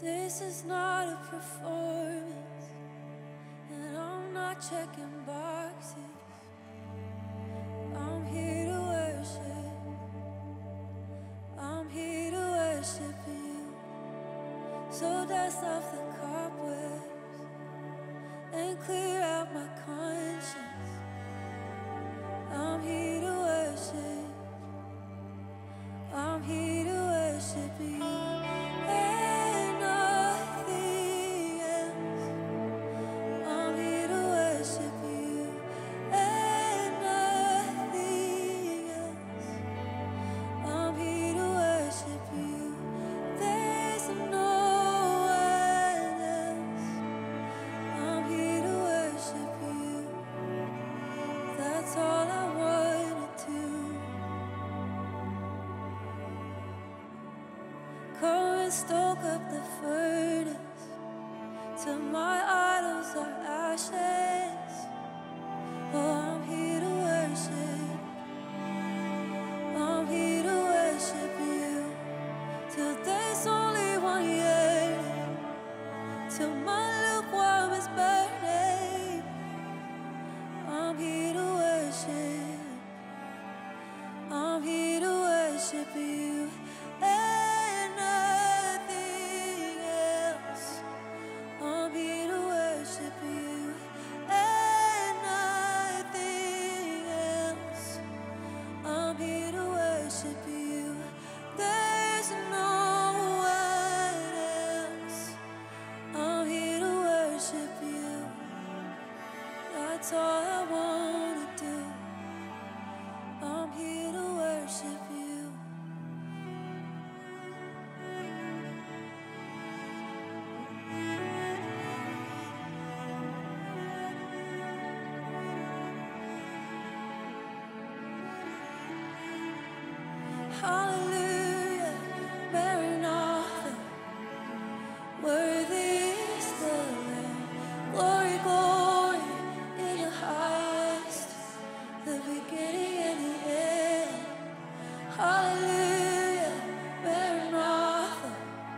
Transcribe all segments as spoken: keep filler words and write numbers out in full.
This is not a performance, and I'm not checking boxes. I'm here to worship. I'm here to worship you. So dust off the cobwebs and clear out my conscience. I'm here to worship. I'm here to worship you. And nothing else. I'm here to worship you. And nothing else. I'm here to worship you. There's no one else. I'm here to worship you. That's all I want to do. Come and stoke up the furnace till my idols are ashes. Oh, I'm here to worship. I'm here to worship you till there's only one yearning, till my lukewarm is burning. I'm here to worship. I'm here to worship you. And nothing else. I'm here to worship you. And nothing else. I'm here to worship you. There's no one else. I'm here to worship you. That's all I want to do. I'm here to worship you. Hallelujah, Maranatha, worthy is the Lamb. Glory, glory in the highest, the beginning and the end. Hallelujah, Maranatha,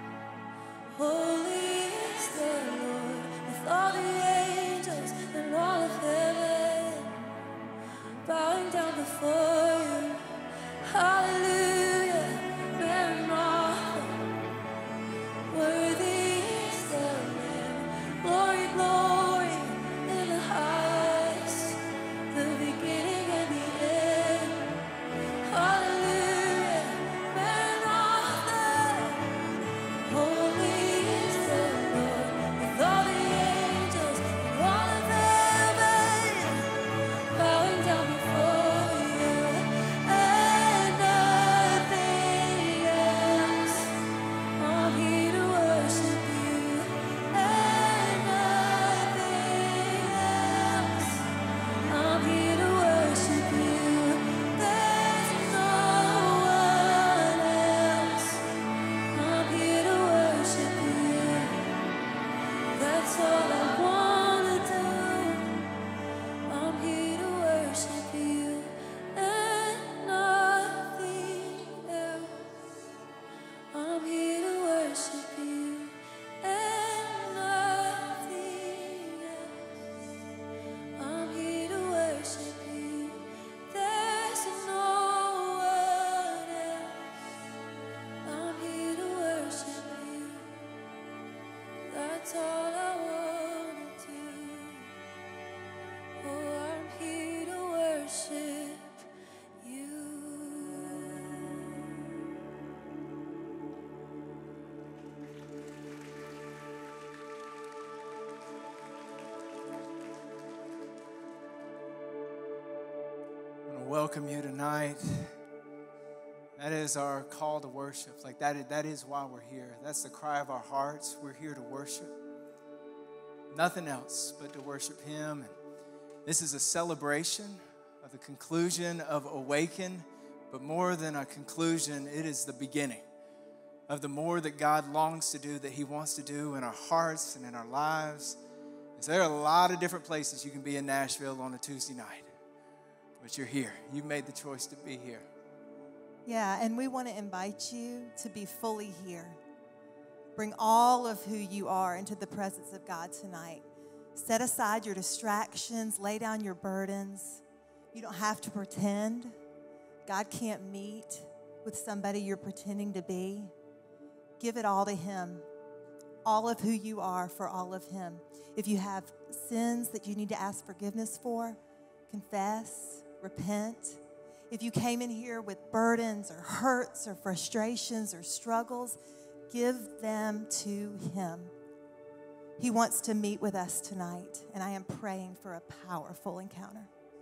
holy is the Lord, with all the angels and all of heaven bowing down before you. Hallelujah, Maranatha, worthy is the Lamb. Glory, glory in the highest, the beginning and the end. Hallelujah, Maranatha, holy is the Lord, with all the angels and all of heaven bowing down before you. And nothing else. I'm here to worship you. And nothing else. I'm here to worship you. There's no one else. I'm here to worship you. That's all I want to do. I'm here to worship you. And nothing else. I'm here to worship you. And nothing else. I'm here to worship you. There's no one else. I'm here to worship you. That's all I want to do. Oh, I'm here to worship you. I want to welcome you tonight. That is our call to worship. Like that is, that is why we're here. That's the cry of our hearts. We're here to worship. Nothing else but to worship Him. And this is a celebration of the conclusion of Awaken, but more than a conclusion, it is the beginning of the more that God longs to do, that He wants to do in our hearts and in our lives. And so there are a lot of different places you can be in Nashville on a Tuesday night, but you're here. You made the choice to be here. Yeah, and we want to invite you to be fully here. Bring all of who you are into the presence of God tonight. Set aside your distractions. Lay down your burdens. You don't have to pretend. God can't meet with somebody you're pretending to be. Give it all to him. All of who you are for all of him. If you have sins that you need to ask forgiveness for, confess, repent. If you came in here with burdens or hurts or frustrations or struggles, give them to him. He wants to meet with us tonight, and I am praying for a powerful encounter.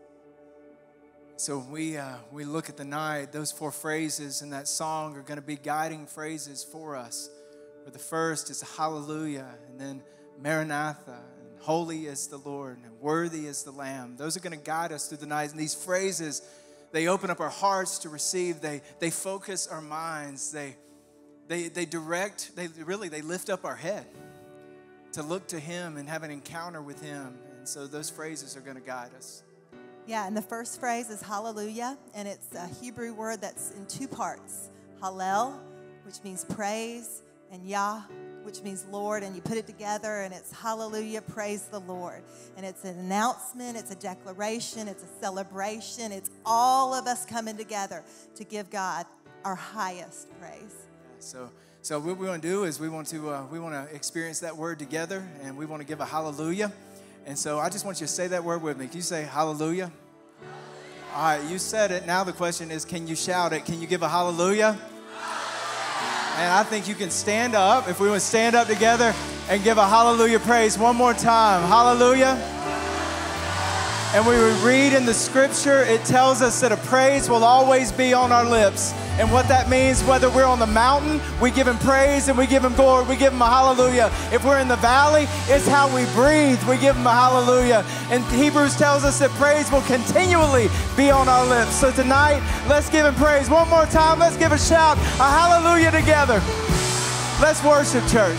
So we uh, we look at the night, those four phrases in that song are going to be guiding phrases for us. Where the first is hallelujah, and then Maranatha, and holy is the Lord, and worthy is the Lamb. Those are going to guide us through the night. And these phrases, they open up our hearts to receive. They they focus our minds. They They they direct, they really, they lift up our head to look to him and have an encounter with him. And so those phrases are going to guide us. Yeah, and the first phrase is hallelujah, and it's a Hebrew word that's in two parts. Hallel, which means praise, and Yah, which means Lord, and you put it together, and it's hallelujah, praise the Lord. And it's an announcement, it's a declaration, it's a celebration. It's all of us coming together to give God our highest praise. So, so what we want to do is we want to uh, we want to experience that word together, and we want to give a hallelujah. And so I just want you to say that word with me. Can you say hallelujah? All right, you said it. Now the question is, can you shout it? Can you give a hallelujah? And I think you can stand up. If we would stand up together and give a hallelujah praise one more time. Hallelujah. And we would read in the scripture, it tells us that a praise will always be on our lips. And what that means, whether we're on the mountain, we give him praise and we give him glory, we give him a hallelujah. If we're in the valley, it's how we breathe, we give him a hallelujah. And Hebrews tells us that praise will continually be on our lips. So tonight, let's give him praise. One more time, let's give a shout, a hallelujah together. Let's worship, church.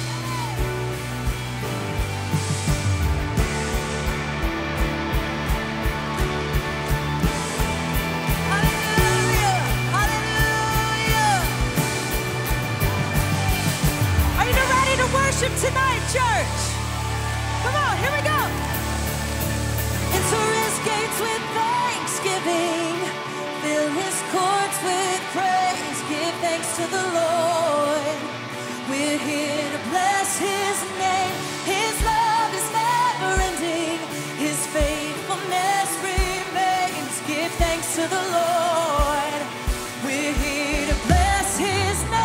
Worship tonight, church. Come on, here we go. Enter his gates with thanksgiving. Fill his courts with praise. Give thanks to the Lord. We're here to bless his name. His love is never ending. His faithfulness remains. Give thanks to the Lord. We're here to bless his name.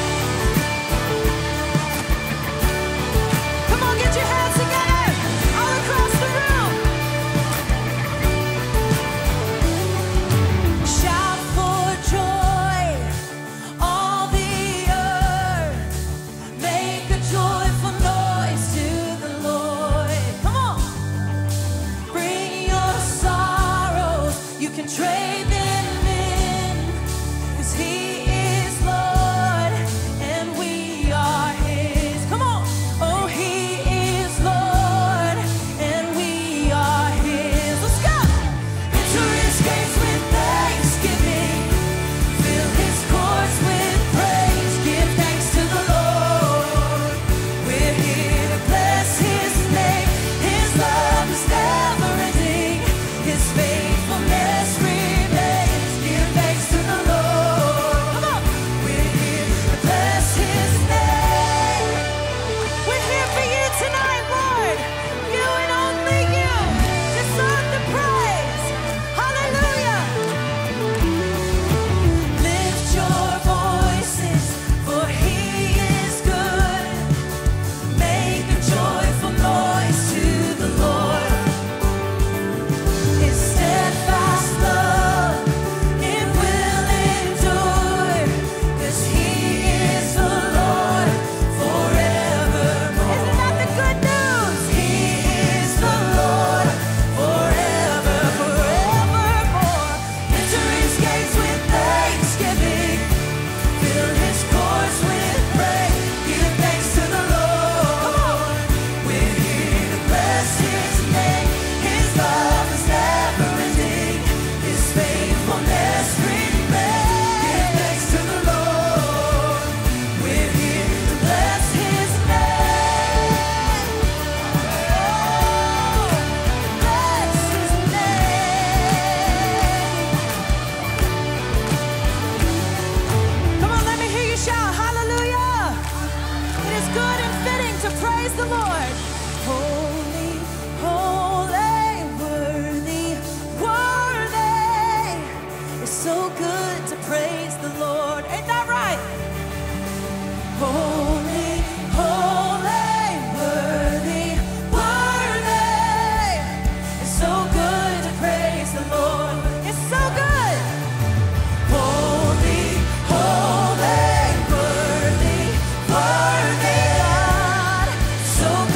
Get your hands together all across the room. Shout for joy, all the earth. Make a joy. the Lord. Holy, holy, worthy, worthy. It's so good to praise the Lord. Ain't that right? Holy, holy, worthy, worthy. It's so good to praise the Lord. It's so good. Holy, holy, worthy, worthy. God, so good.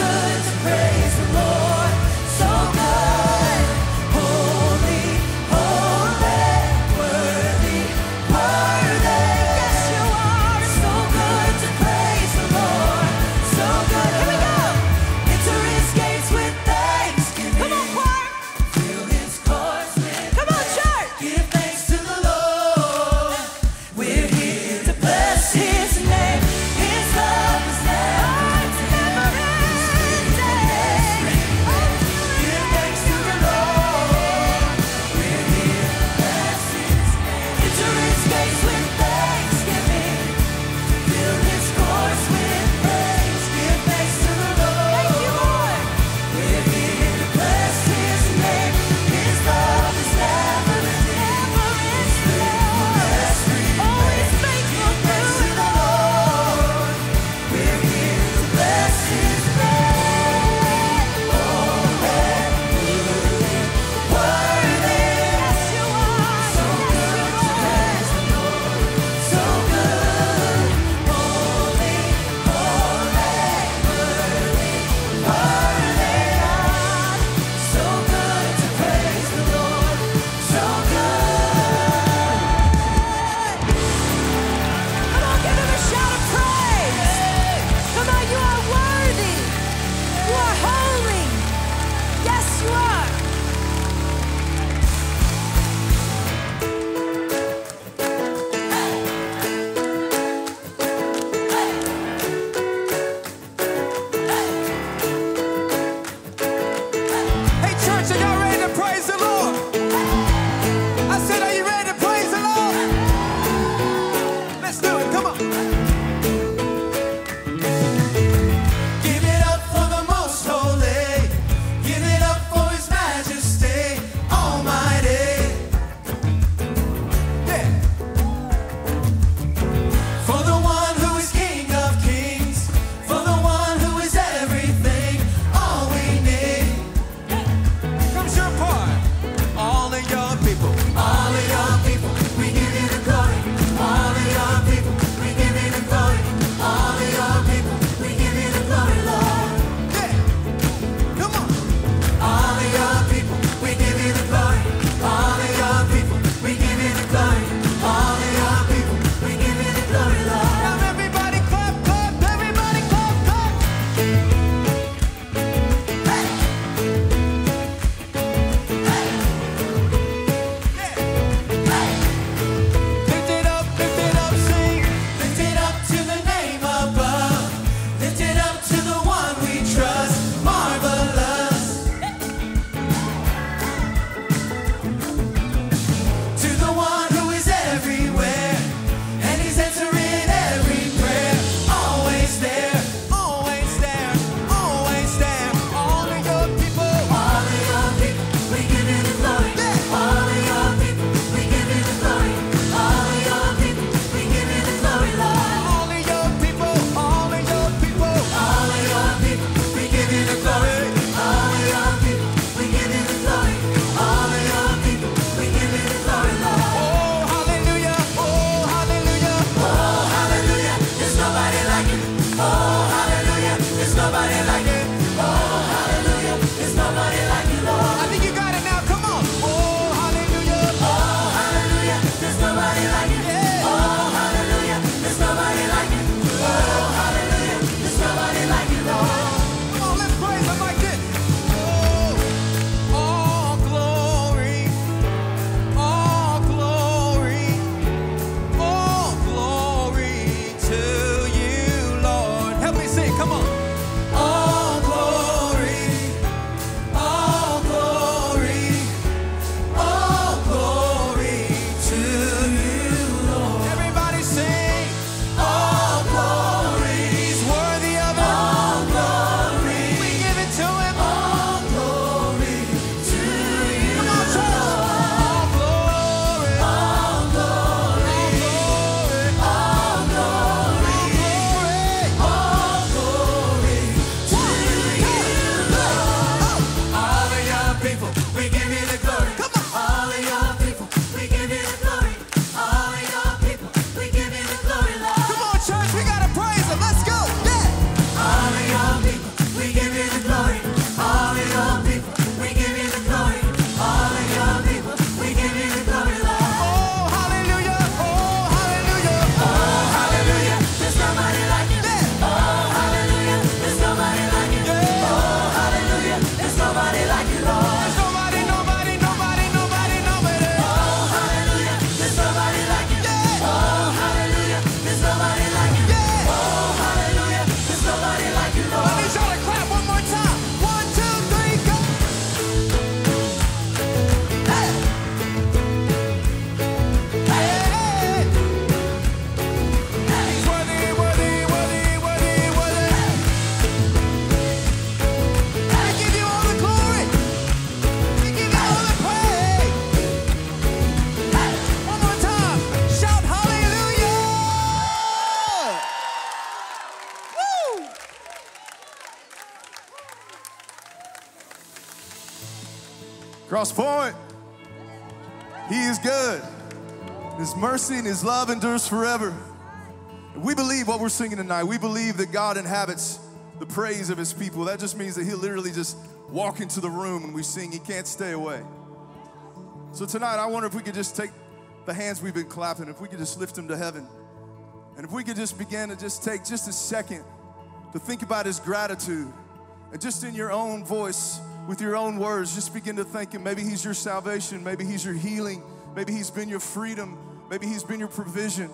CrossPoint. He is good. His mercy and His love endures forever. We believe what we're singing tonight. We believe that God inhabits the praise of His people. That just means that He'll literally just walk into the room when we sing. He can't stay away. So tonight, I wonder if we could just take the hands we've been clapping, if we could just lift them to heaven. And if we could just begin to just take just a second to think about His gratitude. And just in your own voice, with your own words, just begin to thank Him. Maybe He's your salvation. Maybe He's your healing. Maybe He's been your freedom. Maybe He's been your provision.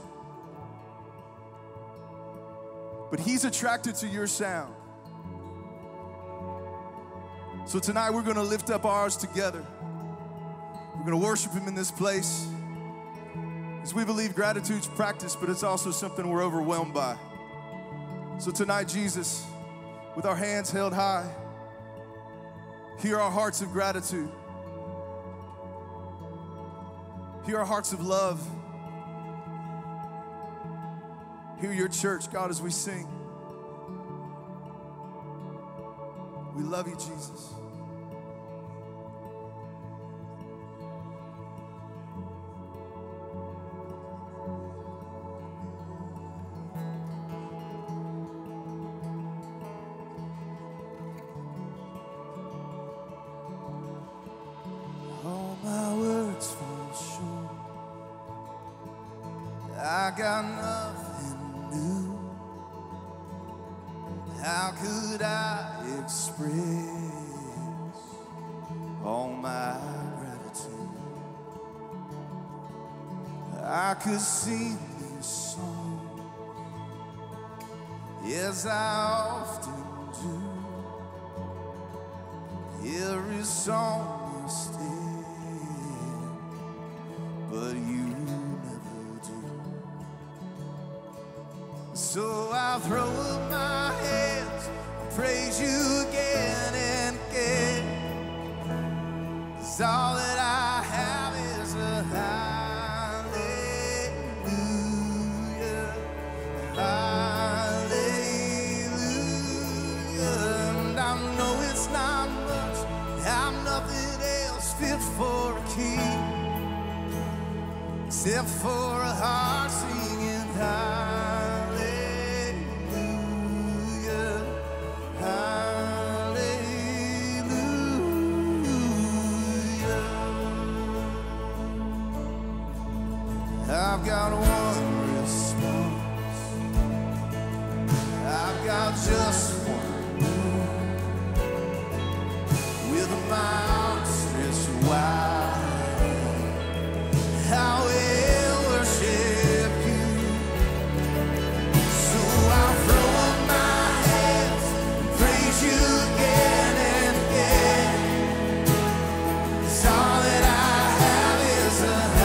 But He's attracted to your sound. So tonight we're going to lift up ours together. We're going to worship Him in this place. As we believe gratitude's practice, but it's also something we're overwhelmed by. So tonight, Jesus, with our hands held high, hear our hearts of gratitude. Hear our hearts of love. Hear your church, God, as we sing. We love you, Jesus. All my words fall short. I got nothing new. How could I express all my gratitude? I could sing this song, as I often do. Every song must end, but you never do. So I throw up my hands and praise you again and again. 'Cause all that I have is a hallelujah, hallelujah. And I know it's not much, I'm nothing else fit for a king, except for a heart singing hallelujah. I've got one response. I've got just one move. With my arms stretched wide, I will worship you. So I'll throw up my hands and praise you again and again. 'Cause all that I have is a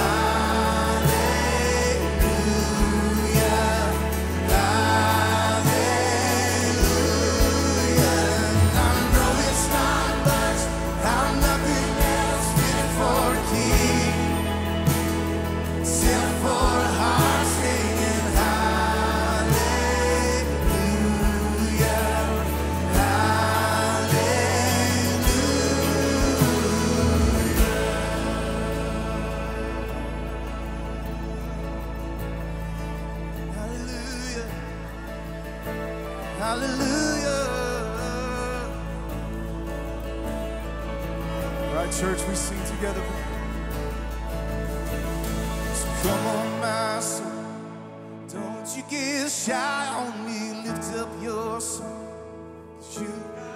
church, we sing together. So come on, my soul, don't you get shy on me. Lift up your song, 'cause you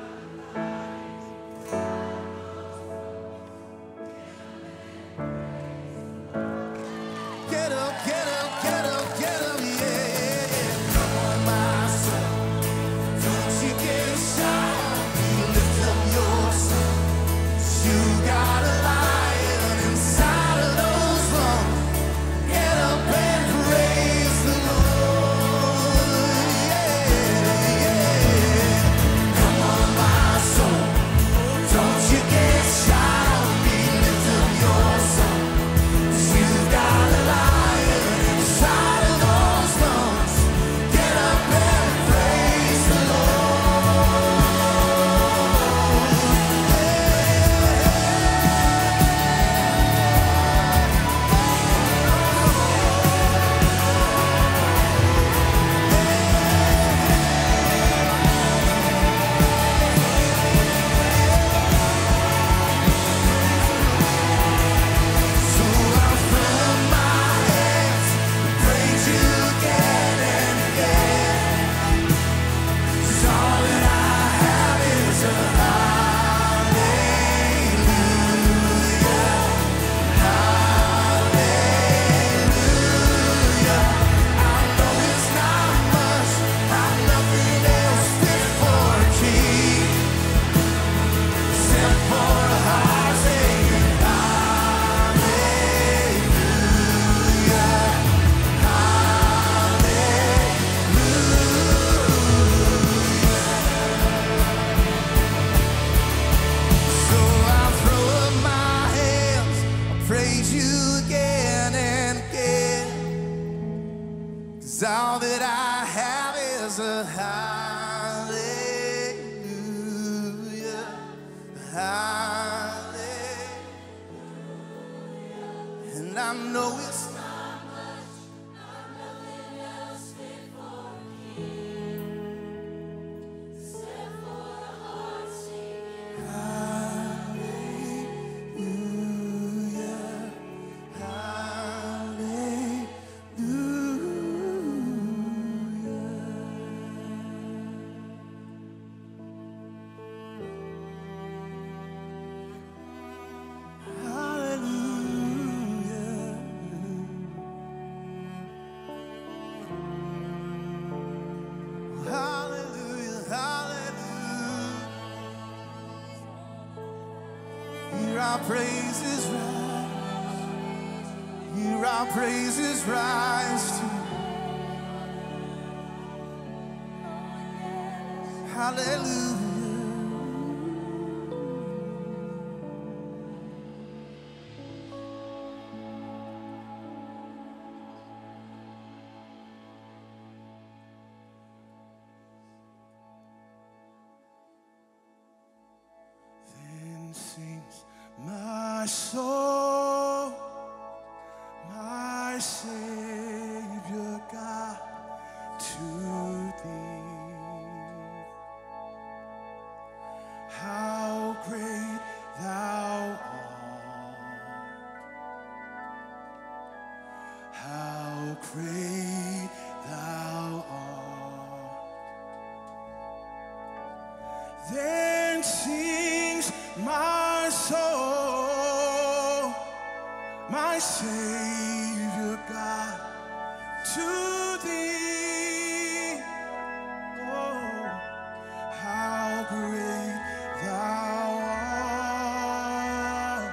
get up, get up, get up, get up, yeah. Come on, my soul, don't you get shy on me. Lift up your song. You got a lion inside of those lungs. Get up and praise the Lord. Yeah, yeah. 'cause all that I have is a hallelujah, hallelujah. And I know it's not much, not nothing else fit for Him, except for the heart singing hallelujah, hallelujah. Our praises rise, hear our praises rise to hallelujah. Then sings my soul, my Savior God, to Thee. How great Thou art! How great Thou art! Then sings my soul, my Savior God, to Thee. Oh, how great Thou art!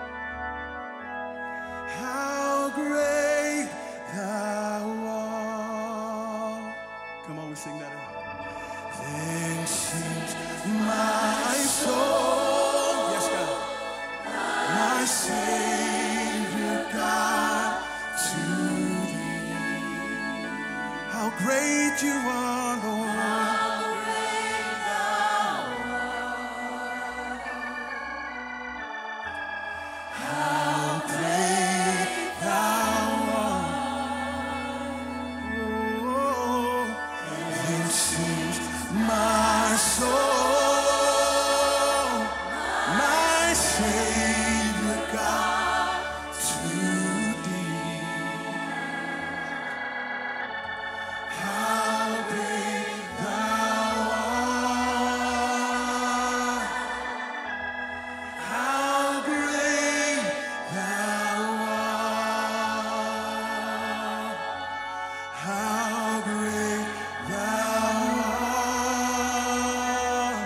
How great Thou art! Come on, we sing that. Then sings my soul, yes, God, my Savior God, to Thee. How great You are, Lord. How great Thou art. How great Thou art. Oh, then sings my soul, my Savior God, to Thee. How great Thou art! How great Thou art! How great Thou art!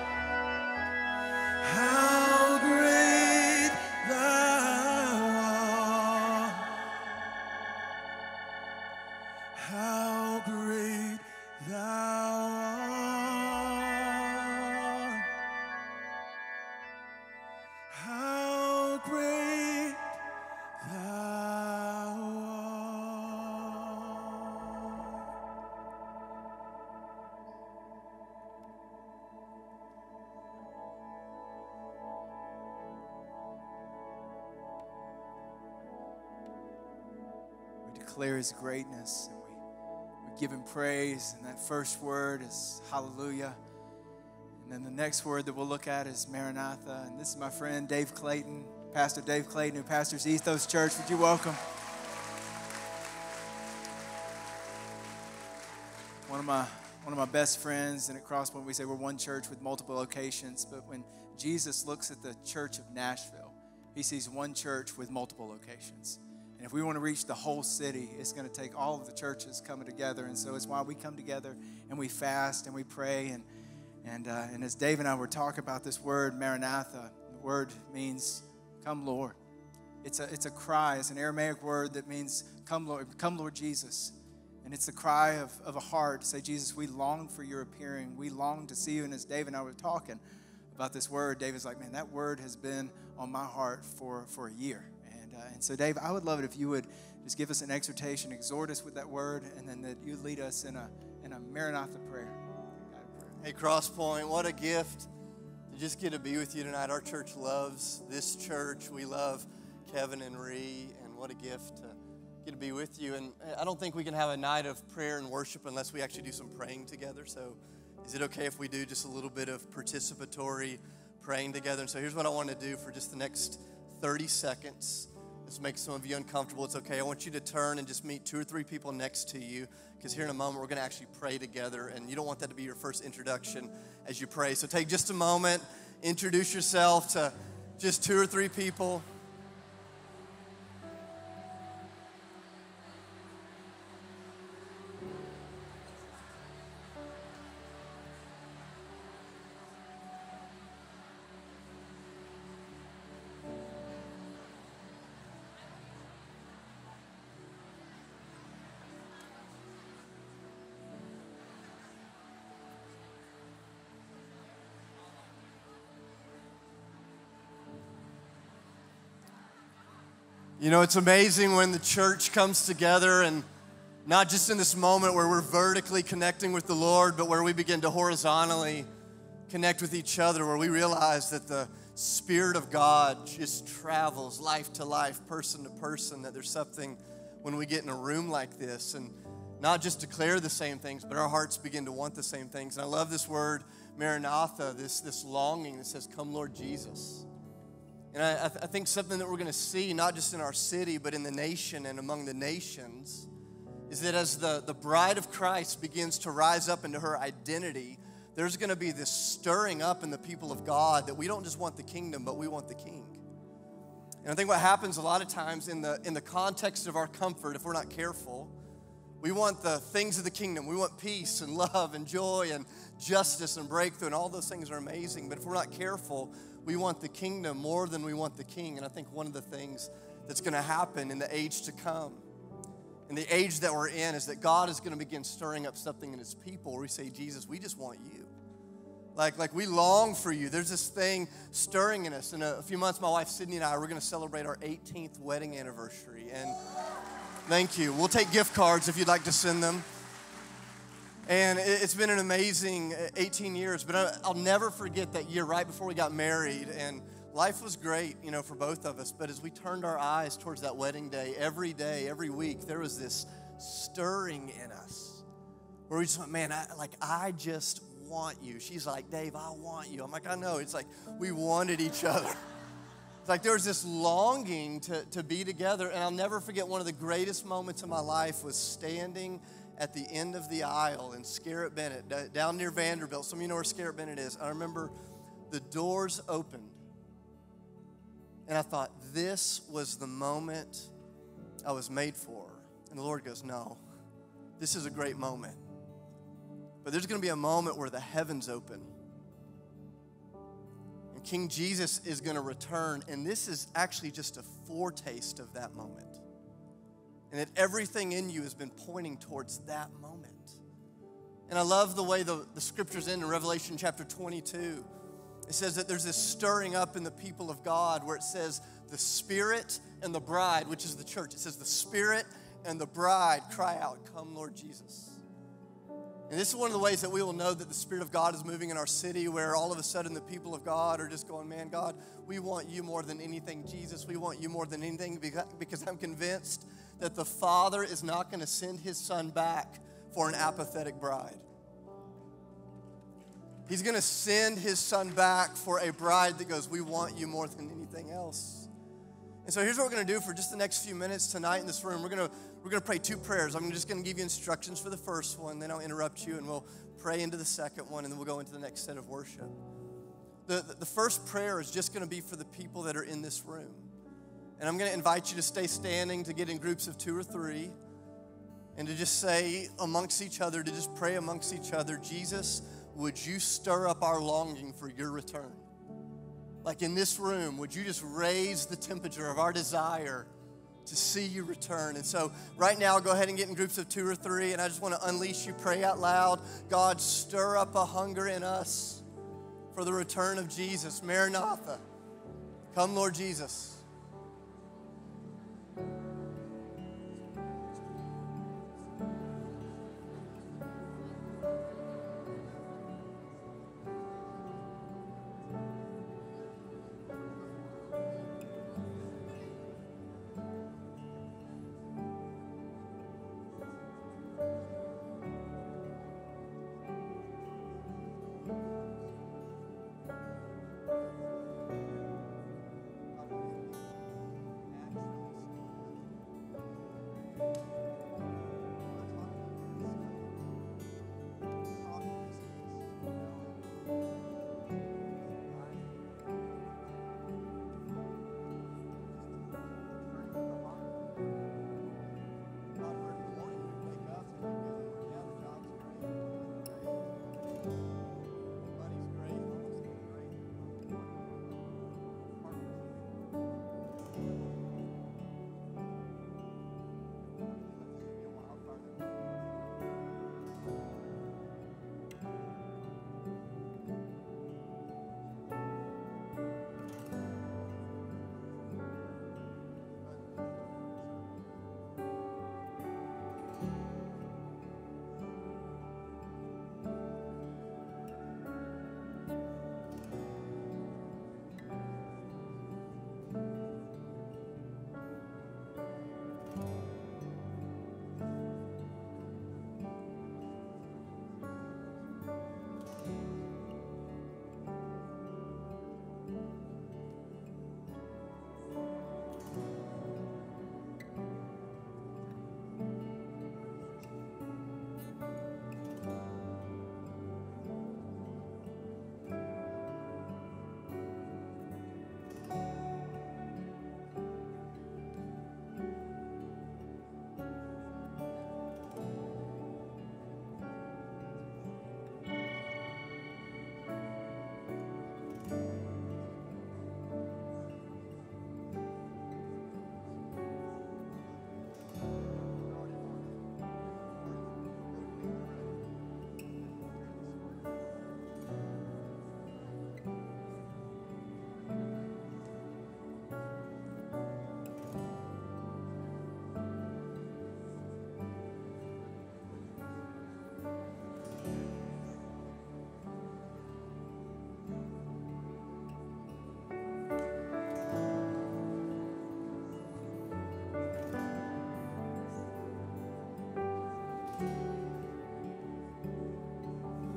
How great Thou art! How great Thou art! How great Thou We declare His greatness, and we, we give Him praise. And that first word is hallelujah. And then the next word that we'll look at is Maranatha. And this is my friend Dave Clayton, Pastor Dave Clayton, who pastors Ethos Church. Would you welcome? One of my one of my best friends, and at CrossPoint we say we're one church with multiple locations. But when Jesus looks at the church of Nashville, He sees one church with multiple locations. And if we want to reach the whole city, it's going to take all of the churches coming together. And so it's why we come together and we fast and we pray. And and uh, and as Dave and I were talking about this word, Maranatha, the word means "Come, Lord." It's a it's a cry. It's an Aramaic word that means "Come, Lord, come, Lord Jesus." And it's the cry of, of a heart to say, Jesus, we long for your appearing. We long to see you. And as Dave and I were talking about this word, David's like, man, that word has been on my heart for, for a year. And uh, and so, Dave, I would love it if you would just give us an exhortation, exhort us with that word, and then that you lead us in a in a Maranatha prayer. Hey, CrossPoint, what a gift to just get to be with you tonight. Our church loves this church. We love Kevin and Ree, and what a gift to get to be with you. And I don't think we can have a night of prayer and worship unless we actually do some praying together. So is it okay if we do just a little bit of participatory praying together? And so here's what I want to do for just the next thirty seconds. This makes some of you uncomfortable. It's okay. I want you to turn and just meet two or three people next to you, because here in a moment we're going to actually pray together, and you don't want that to be your first introduction as you pray. So take just a moment, introduce yourself to just two or three people. You know, it's amazing when the church comes together, and not just in this moment where we're vertically connecting with the Lord, but where we begin to horizontally connect with each other, where we realize that the Spirit of God just travels life to life, person to person, that there's something when we get in a room like this and not just declare the same things, but our hearts begin to want the same things. And I love this word, Maranatha, this, this longing that says, "Come, Lord Jesus." And I, I think something that we're going to see, not just in our city, but in the nation and among the nations, is that as the, the bride of Christ begins to rise up into her identity, there's going to be this stirring up in the people of God that we don't just want the kingdom, but we want the king. And I think what happens a lot of times in the, in the context of our comfort, if we're not careful, we want the things of the kingdom. We want peace and love and joy and justice and breakthrough, and all those things are amazing. But if we're not careful, we want the kingdom more than we want the king. And I think one of the things that's going to happen in the age to come, in the age that we're in, is that God is going to begin stirring up something in his people where we say, "Jesus, we just want you. Like, like we long for you." There's this thing stirring in us. In a, a few months, my wife Sydney and I, we're going to celebrate our eighteenth wedding anniversary. And thank you. We'll take gift cards if you'd like to send them. And it's been an amazing eighteen years, but I'll never forget that year right before we got married. And life was great, you know, for both of us. But as we turned our eyes towards that wedding day, every day, every week, there was this stirring in us where we just went, "Man, I, like, I just want you." She's like, "Dave, I want you." I'm like, "I know." It's like we wanted each other. It's like there was this longing to, to be together. And I'll never forget, one of the greatest moments of my life was standing at the end of the aisle in Scarrett Bennett, down near Vanderbilt. Some of you know where Scarrett Bennett is. I remember the doors opened, and I thought, this was the moment I was made for. And the Lord goes, "No, this is a great moment, but there's going to be a moment where the heavens open, and King Jesus is going to return, and this is actually just a foretaste of that moment. And that everything in you has been pointing towards that moment." And I love the way the, the scriptures end in Revelation chapter twenty-two. It says that there's this stirring up in the people of God where it says the Spirit and the bride, which is the church. It says the Spirit and the bride cry out, "Come, Lord Jesus." And this is one of the ways that we will know that the Spirit of God is moving in our city, where all of a sudden the people of God are just going, "Man, God, we want you more than anything. Jesus, we want you more than anything," because I'm convinced that the Father is not going to send his Son back for an apathetic bride. He's going to send his Son back for a bride that goes, "We want you more than anything else." And so here's what we're going to do for just the next few minutes tonight in this room. We're going to we're going to pray two prayers. I'm just going to give you instructions for the first one, then I'll interrupt you and we'll pray into the second one, and then we'll go into the next set of worship. The, the, the first prayer is just going to be for the people that are in this room. And I'm going to invite you to stay standing, to get in groups of two or three, and to just say amongst each other, to just pray amongst each other, "Jesus, would you stir up our longing for your return?" Like in this room, would you just raise the temperature of our desire to see you return? And so right now, go ahead and get in groups of two or three, and I just want to unleash you, pray out loud. God, stir up a hunger in us for the return of Jesus. Maranatha. Come, Lord Jesus.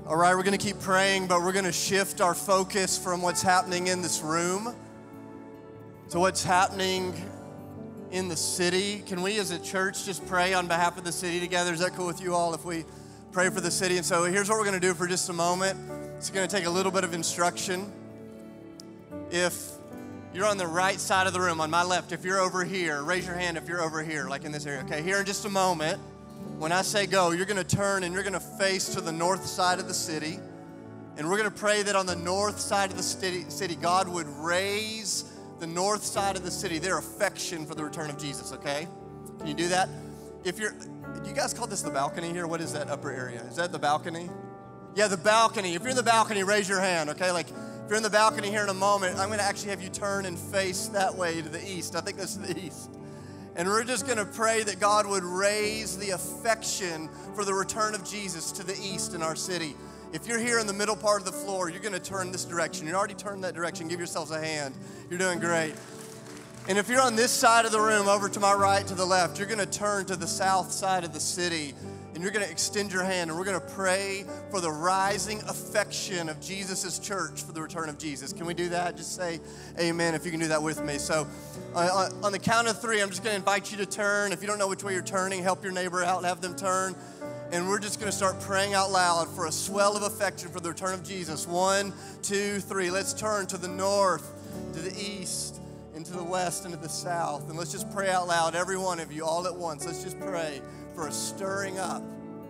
All right, we're going to keep praying, but we're going to shift our focus from what's happening in this room to what's happening in the city. Can we as a church just pray on behalf of the city together? Is that cool with you all if we pray for the city? And so here's what we're going to do for just a moment. It's going to take a little bit of instruction. If you're on the right side of the room, on my left, if you're over here, raise your hand if you're over here, like in this area. Okay, here in just a moment, when I say go, you're going to turn and you're going to face to the north side of the city. And we're going to pray that on the north side of the city, God would raise the north side of the city, their affection for the return of Jesus, okay? Can you do that? If you're, do you guys call this the balcony here? What is that upper area? Is that the balcony? Yeah, the balcony. If you're in the balcony, raise your hand, okay? Like, if you're in the balcony here in a moment, I'm going to actually have you turn and face that way to the east. I think that's the east. And we're just going to pray that God would raise the affection for the return of Jesus to the east in our city. If you're here in the middle part of the floor, you're going to turn this direction. You already turned that direction. Give yourselves a hand. You're doing great. And if you're on this side of the room, over to my right, to the left, you're going to turn to the south side of the city. And you're going to extend your hand, and we're going to pray for the rising affection of Jesus' church for the return of Jesus. Can we do that? Just say amen if you can do that with me. So uh, on the count of three, I'm just going to invite you to turn. If you don't know which way you're turning, help your neighbor out and have them turn. And we're just going to start praying out loud for a swell of affection for the return of Jesus. One, two, three. Let's turn to the north, to the east, and to the west, and to the south. And let's just pray out loud, every one of you, all at once. Let's just pray for a stirring up.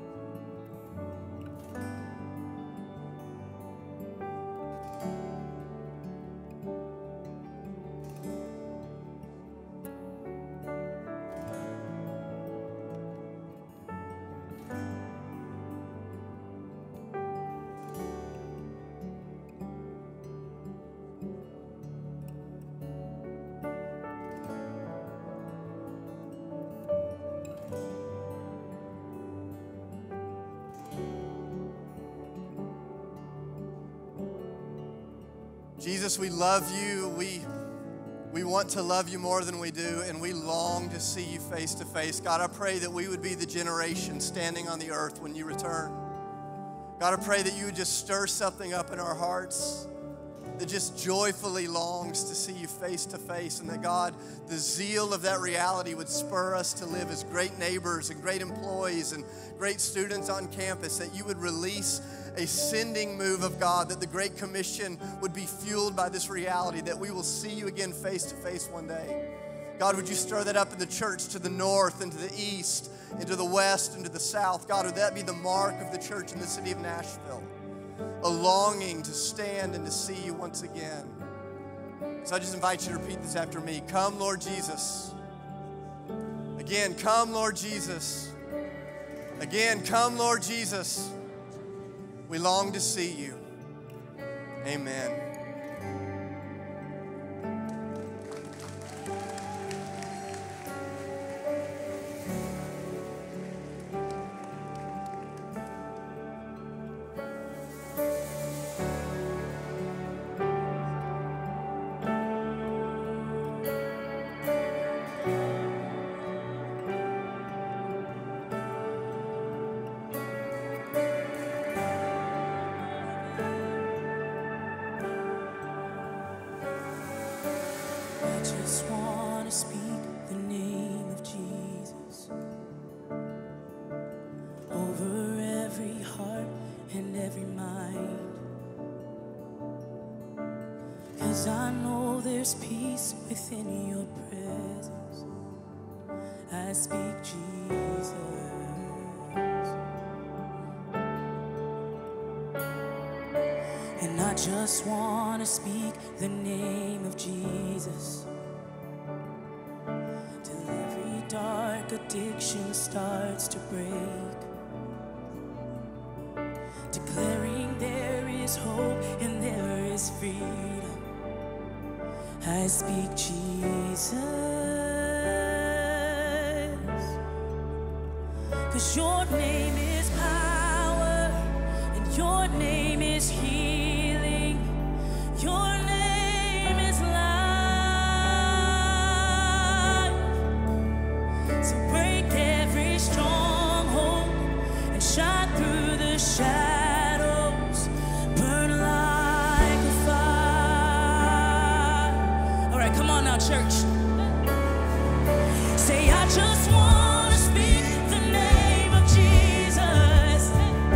Jesus, we love you. We, we want to love you more than we do, and we long to see you face to face. God, I pray that we would be the generation standing on the earth when you return. God, I pray that you would just stir something up in our hearts that just joyfully longs to see you face to face, and that, God, the zeal of that reality would spur us to live as great neighbors and great employees and great students on campus, that you would release a sending move of God, that the Great Commission would be fueled by this reality, that we will see you again face to face one day. God, would you stir that up in the church to the north and to the east and to the west and to the south? God, would that be the mark of the church in the city of Nashville? A longing to stand and to see you once again. So I just invite you to repeat this after me. Come, Lord Jesus. Again, come, Lord Jesus. Again, come, Lord Jesus. We long to see you. Amen. I know there's peace within your presence. I speak Jesus. And I just want to speak the name of Jesus till every dark addiction starts to break, declaring there is hope and there is freedom. I speak Jesus, 'cause your name is power and your name is healing. Your name is life. So break every stronghold and shine through the shadows. out, church. Say, I just want to speak the name of Jesus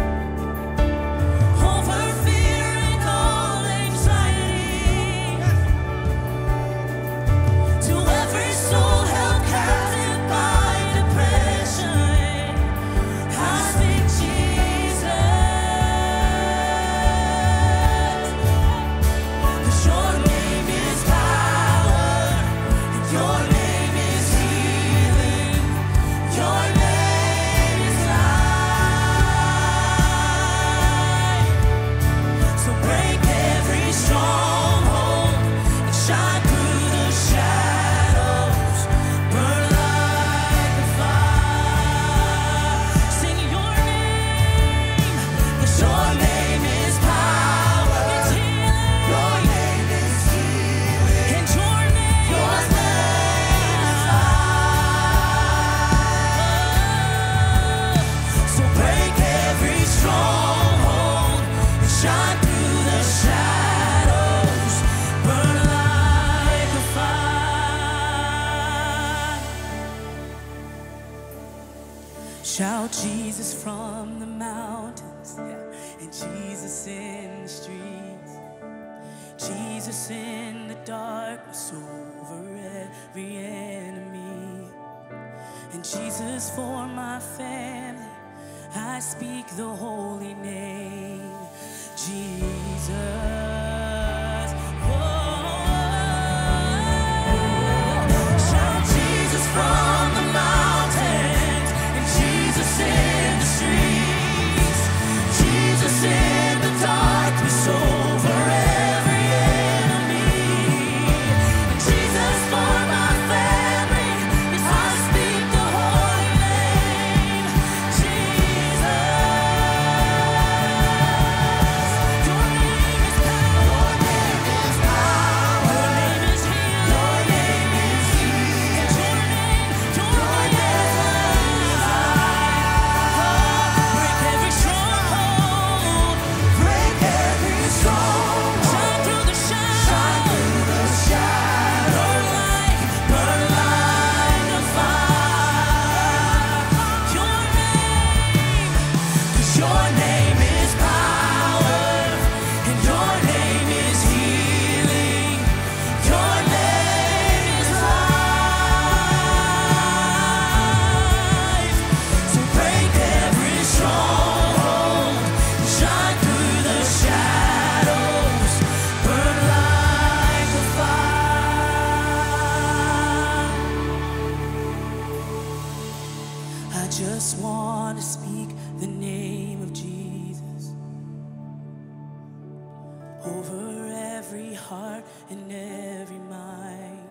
over fear and all anxiety. To every soul held captive by depression, I speak Jesus. 'Cause your name is power, and your name is healing. Your name is life. So break every stronghold and shine through the shadows. Burn like a fire. Sing your name, 'cause your name is power. It's healing. Your name is healing. And your name, your name is life. So break every stronghold and shine through the shadows. Burn like a fire. Shout Jesus from the mountains, yeah, and Jesus in the streets. Jesus in the darkness over every enemy. And Jesus for my family, I speak the holy name, Jesus. Whoa. Shout Jesus from the mountains and Jesus in the streets. Jesus in the darkness over every enemy. And Jesus for my family, I speak the holy name, Jesus. Your name is power. Your name is power. Your name is healing. Your name is healing. And your name, your name is life. Break every stronghold. Break every stronghold. Shine through the shadows. Shine through the shadows. Burn like, burn like a fire. Your name, 'cause your name is power, and your name is healing. Your name is life. So break every stronghold, shine through the shadows, burn like a fire. I just want to speak the name of Jesus over every heart and every mind,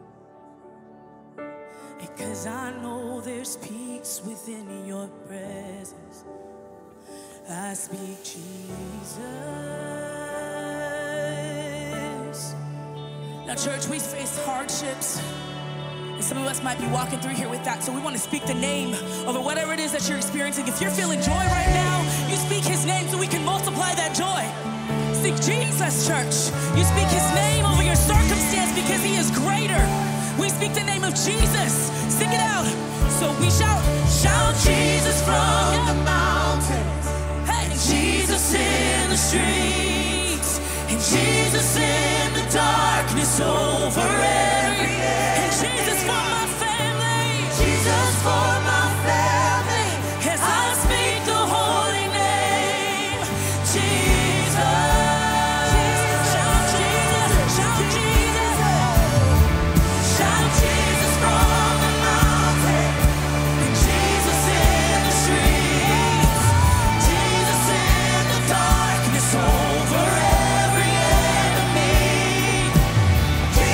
because I know there's peace within your presence. I speak Jesus. Now, church, we face hardships, and some of us might be walking through here with that, so we want to speak the name over whatever it is that you're experiencing. If you're feeling joy right now, you speak his name so we can multiply that joy. Speak Jesus, church. You speak his name over your circumstance because he is greater. We speak the name of Jesus. Sing it out. So we shout, shout Jesus from the mountains, hey, and Jesus in the streets, and Jesus in the darkness over every end. And Jesus for my family, Jesus for my family, as I speak the holy name, Jesus. Shout Jesus, shout Jesus, shout Jesus from the mountain, and Jesus in the streets, Jesus in the darkness over every enemy.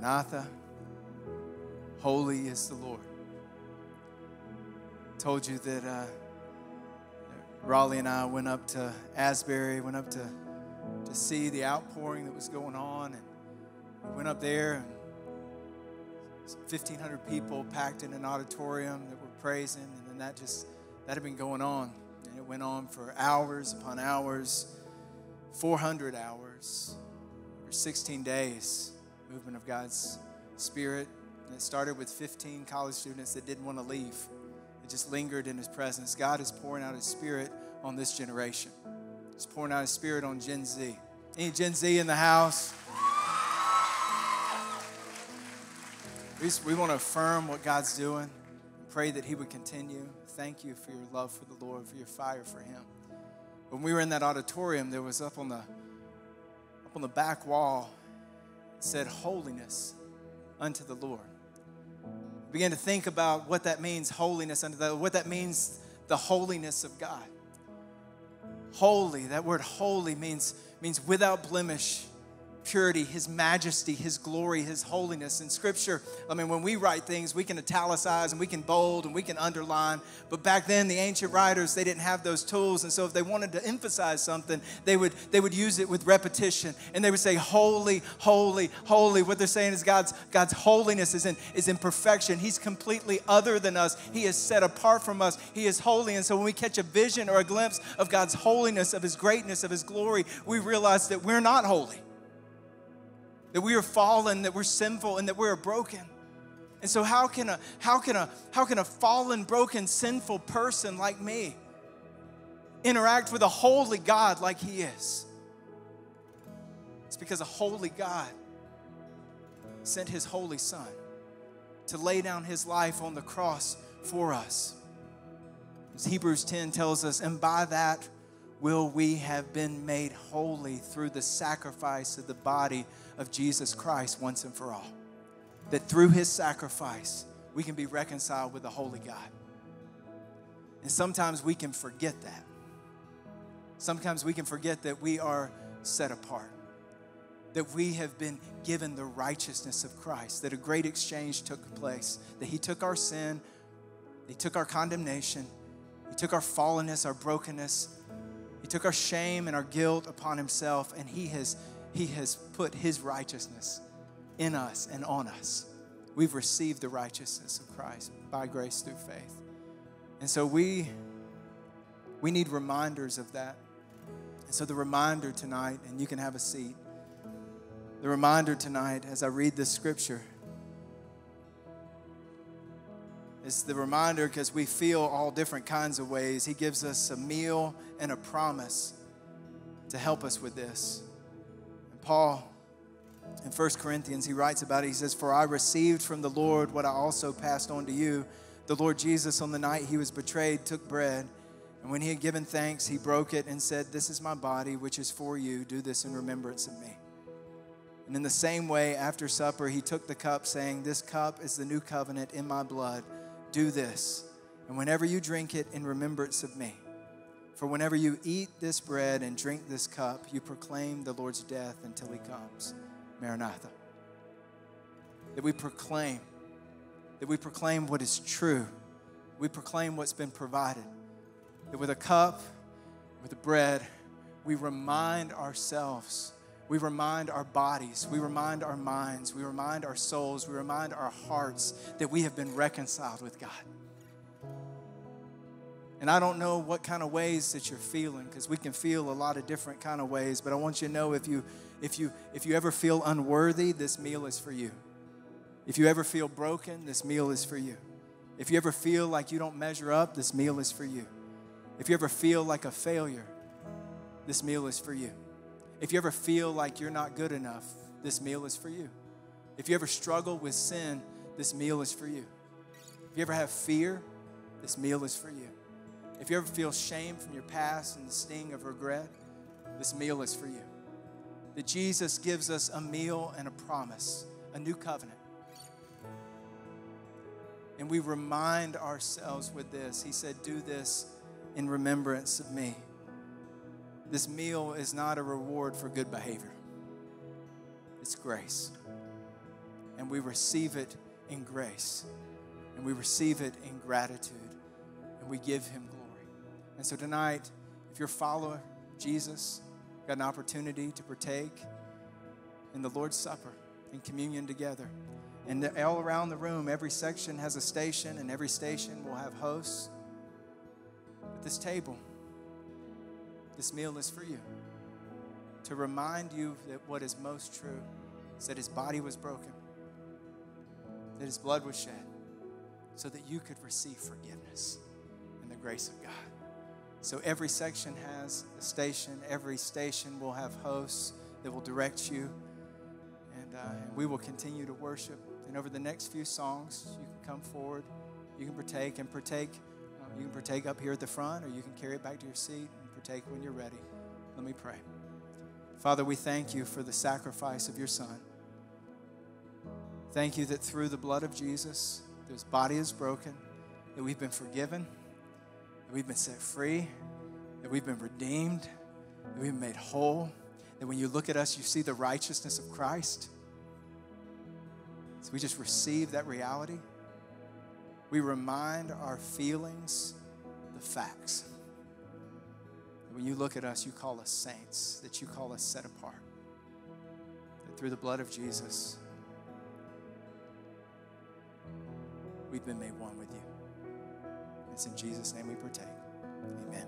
Maranatha, holy is the Lord. I told you that uh, Raleigh and I went up to Asbury, went up to, to see the outpouring that was going on. And we went up there, and fifteen hundred people packed in an auditorium that were praising. And then that just, that had been going on. And it went on for hours upon hours, four hundred hours, for sixteen days, movement of God's Spirit. And it started with fifteen college students that didn't want to leave. It just lingered in His presence. God is pouring out His Spirit on this generation. He's pouring out His Spirit on Gen Z. Any Gen Z in the house? We, just, we want to affirm what God's doing and pray that He would continue. Thank you for your love for the Lord, for your fire for Him. When we were in that auditorium, there was up on the, up on the back wall, it said, holiness unto the Lord. Begin to think about what that means, holiness unto the Lord, what that means, the holiness of God. Holy, that word holy means, means without blemish, purity, His majesty, His glory, His holiness. In Scripture, I mean, when we write things, we can italicize and we can bold and we can underline. But back then, the ancient writers, they didn't have those tools. And so if they wanted to emphasize something, they would, they would use it with repetition. And they would say, holy, holy, holy. What they're saying is God's, God's holiness is in, is in perfection. He's completely other than us. He is set apart from us. He is holy. And so when we catch a vision or a glimpse of God's holiness, of His greatness, of His glory, we realize that we're not holy. That we are fallen, that we're sinful, and that we're broken. And so how can a how can a how can a fallen, broken, sinful person like me interact with a holy God like He is? It's because a holy God sent His holy Son to lay down His life on the cross for us. As Hebrews ten tells us, and by that will we have been made holy through the sacrifice of the body of Jesus Christ once and for all. That through His sacrifice, we can be reconciled with the holy God. And sometimes we can forget that. Sometimes we can forget that we are set apart. That we have been given the righteousness of Christ. That a great exchange took place. That He took our sin. He took our condemnation. He took our fallenness, our brokenness. He took our shame and our guilt upon Himself, and He has, he has put His righteousness in us and on us. We've received the righteousness of Christ by grace through faith. And so we, we need reminders of that. And so the reminder tonight, and you can have a seat, the reminder tonight as I read this scripture is the reminder because we feel all different kinds of ways. He gives us a meal and a promise to help us with this. And Paul, in First Corinthians, he writes about it. He says, for I received from the Lord what I also passed on to you. The Lord Jesus, on the night He was betrayed, took bread. And when He had given thanks, He broke it and said, this is my body, which is for you. Do this in remembrance of me. And in the same way, after supper, He took the cup, saying, this cup is the new covenant in my blood. Do this, and whenever you drink it, in remembrance of me. For whenever you eat this bread and drink this cup, you proclaim the Lord's death until He comes. Maranatha. That we proclaim, that we proclaim what is true. We proclaim what's been provided. That with a cup, with the bread, we remind ourselves, we remind our bodies, we remind our minds, we remind our souls, we remind our hearts that we have been reconciled with God. And I don't know what kind of ways that you're feeling, because we can feel a lot of different kind of ways, but I want you to know if you if you if you ever feel unworthy, this meal is for you. If you ever feel broken, this meal is for you. If you ever feel like you don't measure up, this meal is for you. If you ever feel like a failure, this meal is for you. If you ever feel like you're not good enough, this meal is for you. If you ever struggle with sin, this meal is for you. If you ever have fear, this meal is for you. If you ever feel shame from your past and the sting of regret, this meal is for you. That Jesus gives us a meal and a promise, a new covenant. And we remind ourselves with this. He said, do this in remembrance of me. This meal is not a reward for good behavior. It's grace. And and we receive it in grace, and we receive it in gratitude, and we give him glory. And so tonight, if you're a follower of Jesus, you've got an opportunity to partake in the Lord's Supper, in communion together. And all around the room, every section has a station, and every station will have hosts. But this table, this meal is for you, to remind you that what is most true is that his body was broken, that his blood was shed, so that you could receive forgiveness and the grace of God. So every section has a station. Every station will have hosts that will direct you. And, uh, and we will continue to worship. And over the next few songs, you can come forward. You can partake and partake. Uh, you can partake up here at the front, or you can carry it back to your seat and partake when you're ready. Let me pray. Father, we thank you for the sacrifice of your Son. Thank you that through the blood of Jesus, his body is broken, that we've been forgiven, that we've been set free, that we've been redeemed, that we've been made whole, that when you look at us, you see the righteousness of Christ. So we just receive that reality. We remind our feelings the facts. That when you look at us, you call us saints, that you call us set apart. That through the blood of Jesus, we've been made one with you. It's in Jesus' name we partake. Amen.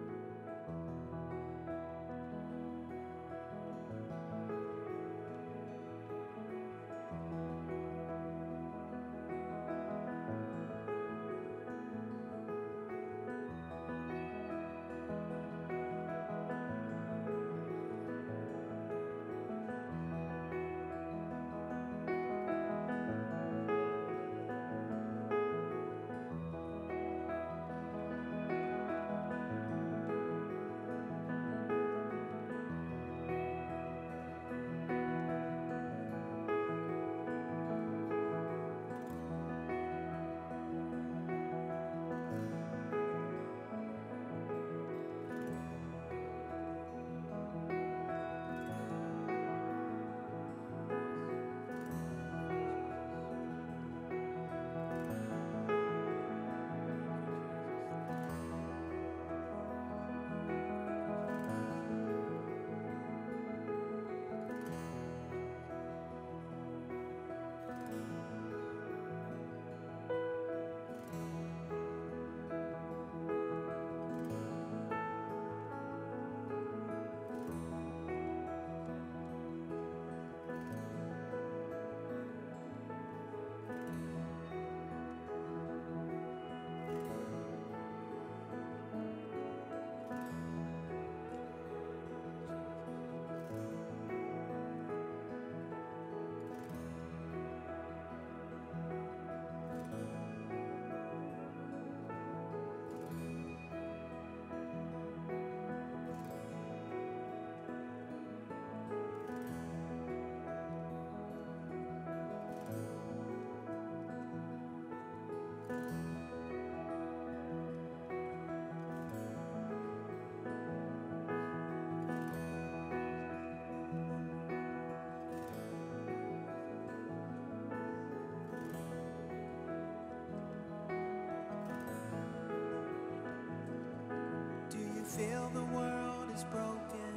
Feel the world is broken.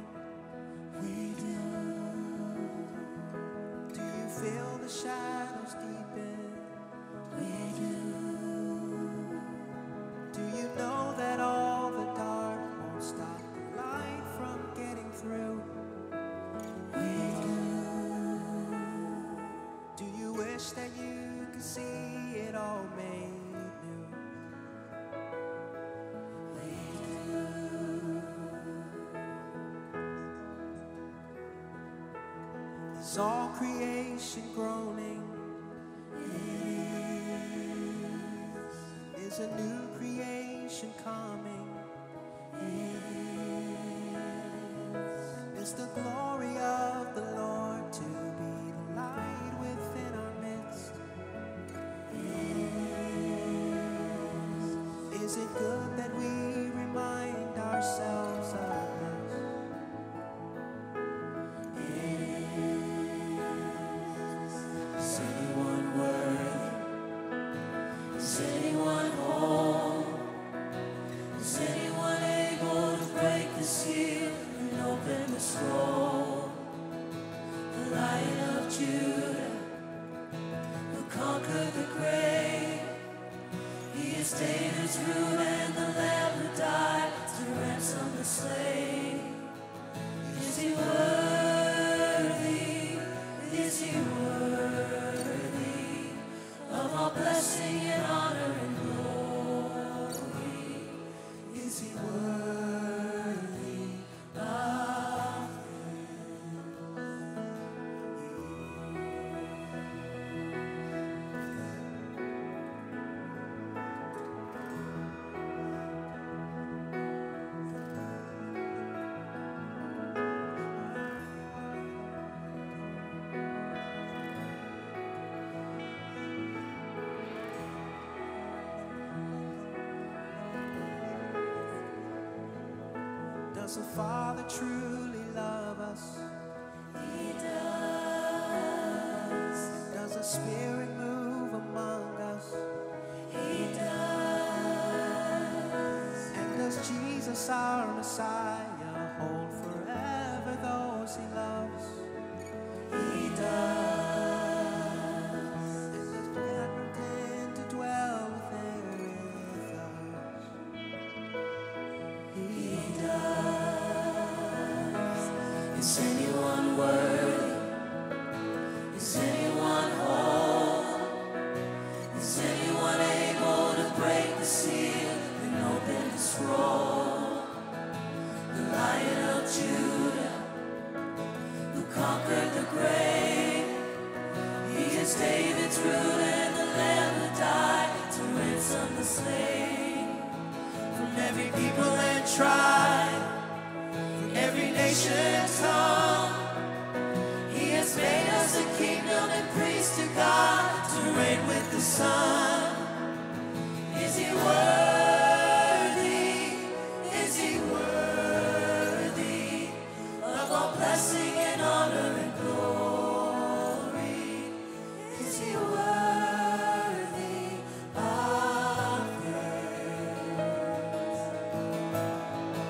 We do. Do you feel the shadows deepen? We do. Do you know that all the dark won't stop the light from getting through? We do. Do you wish that you could see it all made? Is all creation groaning? Is, is a new creation coming? Is, is the glory of the Lord to be the light within our midst? Is, is it good that we remind ourselves of this? Sing conquered the grave. He is David's root and the Lamb who died to ransom the slave. Is he worthy? Is he worthy of all blessing and honor and glory? Is he worthy of Does the Father truly love us? He does. Does the Spirit move among us? He does. And does Jesus, our Messiah, hold forever those he loves? He does. And does God intend to dwell within us? He does. Is anyone worthy? Is anyone whole? Is anyone able to break the seal and open the scroll? The Lion of Judah, who conquered the grave. He is David's root and the Lamb who died to ransom the slave. From every people and tribe, from every nation and tongue, he has made us a kingdom and priests to God, to reign with the Son. Is he worthy? Is he worthy of all blessing and honor and glory? Is he worthy of praise?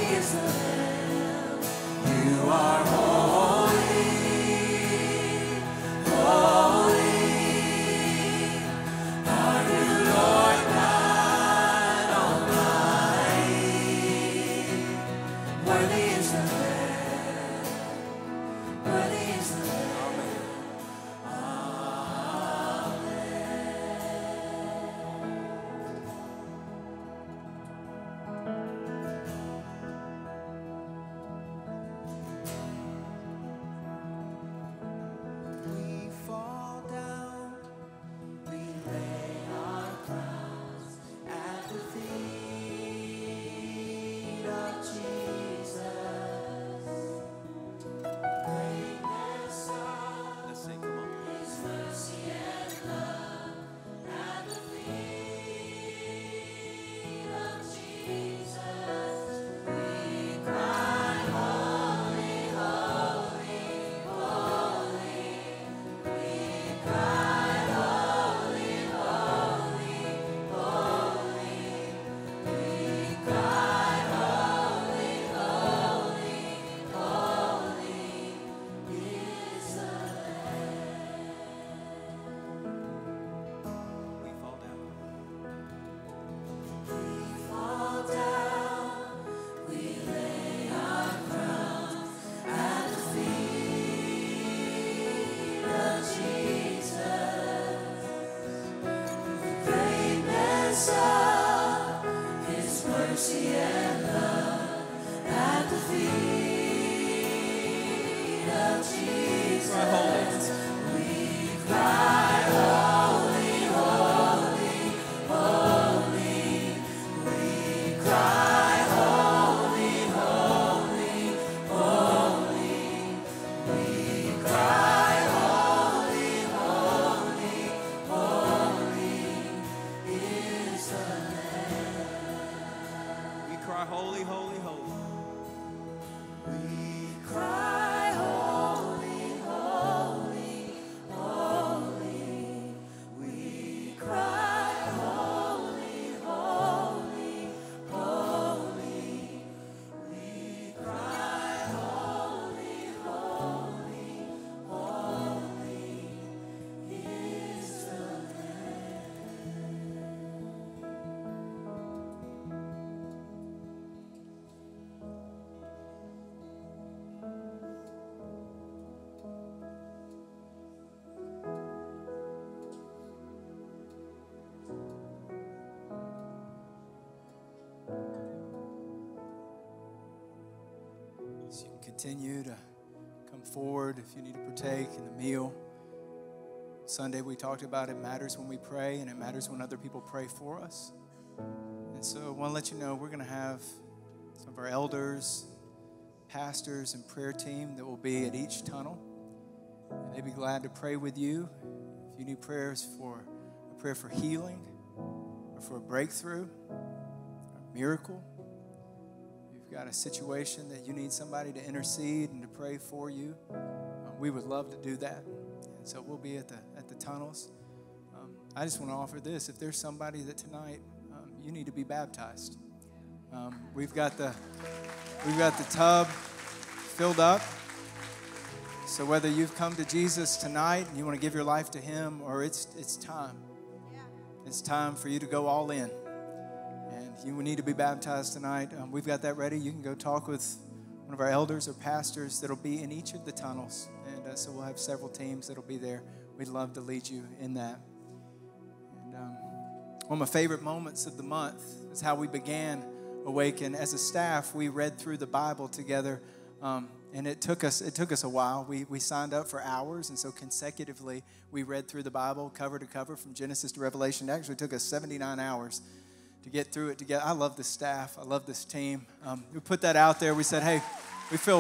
is the Lamb. You are holy, holy. Are you Lord God Almighty? Worthy is the Lamb. Worthy is the Lamb. We fall down, we lay our crowns at the feet of Jesus. Greatness of Let's sing, come on. His mercy and love at the feet of Jesus. We cry, holy, holy, holy. We cry, holy, holy, holy. We cry, holy, holy, holy is the Lamb. We fall down. We fall down, we lay our crowns at the feet of Jesus. The greatness of His mercy and love at the feet of Jesus. We cry, holy, holy, holy. We cry, holy, holy, holy. We cry, holy, holy, holy is the Lamb. We cry, holy, holy, holy. We cry, holy, holy, holy. We cry, holy, holy, holy. We cry, holy, holy, holy is the So you can continue to come forward if you need to partake in the meal. Sunday we talked about it matters when we pray, and it matters when other people pray for us. And so I want to let you know we're going to have some of our elders, pastors, and prayer team that will be at each tunnel. And they'd be glad to pray with you. If you need prayers for a prayer for healing, or for a breakthrough, or a miracle, you've got a situation that you need somebody to intercede and to pray for you, uh, we would love to do that. And so we'll be at the at the tunnels. Um, I just want to offer this. If there's somebody that tonight um, you need to be baptized, um, we've got the we've got the tub filled up. So whether you've come to Jesus tonight and you want to give your life to Him, or it's it's time. It's time for you to go all in. And you need to be baptized tonight. Um, we've got that ready. You can go talk with one of our elders or pastors that'll be in each of the tunnels. And uh, so we'll have several teams that'll be there. We'd love to lead you in that. And um, one of my favorite moments of the month is how we began Awaken. As a staff, we read through the Bible together. Um, and it took us it took us a while. We we signed up for hours, and so consecutively we read through the Bible cover to cover from Genesis to Revelation. It actually took us seventy-nine hours to get through it together. I love this staff. I love this team. Um, we put that out there. We said, hey, we feel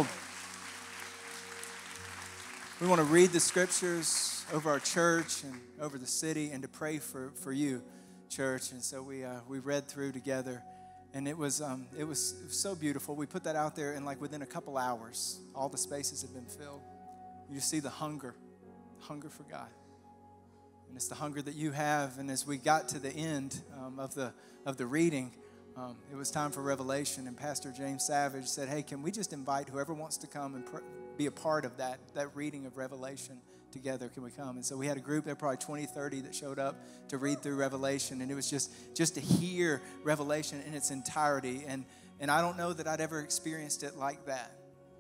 we want to read the scriptures over our church and over the city, and to pray for, for you, church. And so we uh, we read through together. And it was, um, it was it was so beautiful. We put that out there, and like within a couple hours, all the spaces have been filled. You just see the hunger, hunger for God, and it's the hunger that you have. And as we got to the end um, of the of the reading, um, it was time for revelation, and Pastor James Savage said, hey, can we just invite whoever wants to come and pr- be a part of that, that reading of Revelation together? Can we come? And so we had a group there, probably twenty, thirty that showed up to read through Revelation, and it was just, just to hear Revelation in its entirety. And, and I don't know that I'd ever experienced it like that.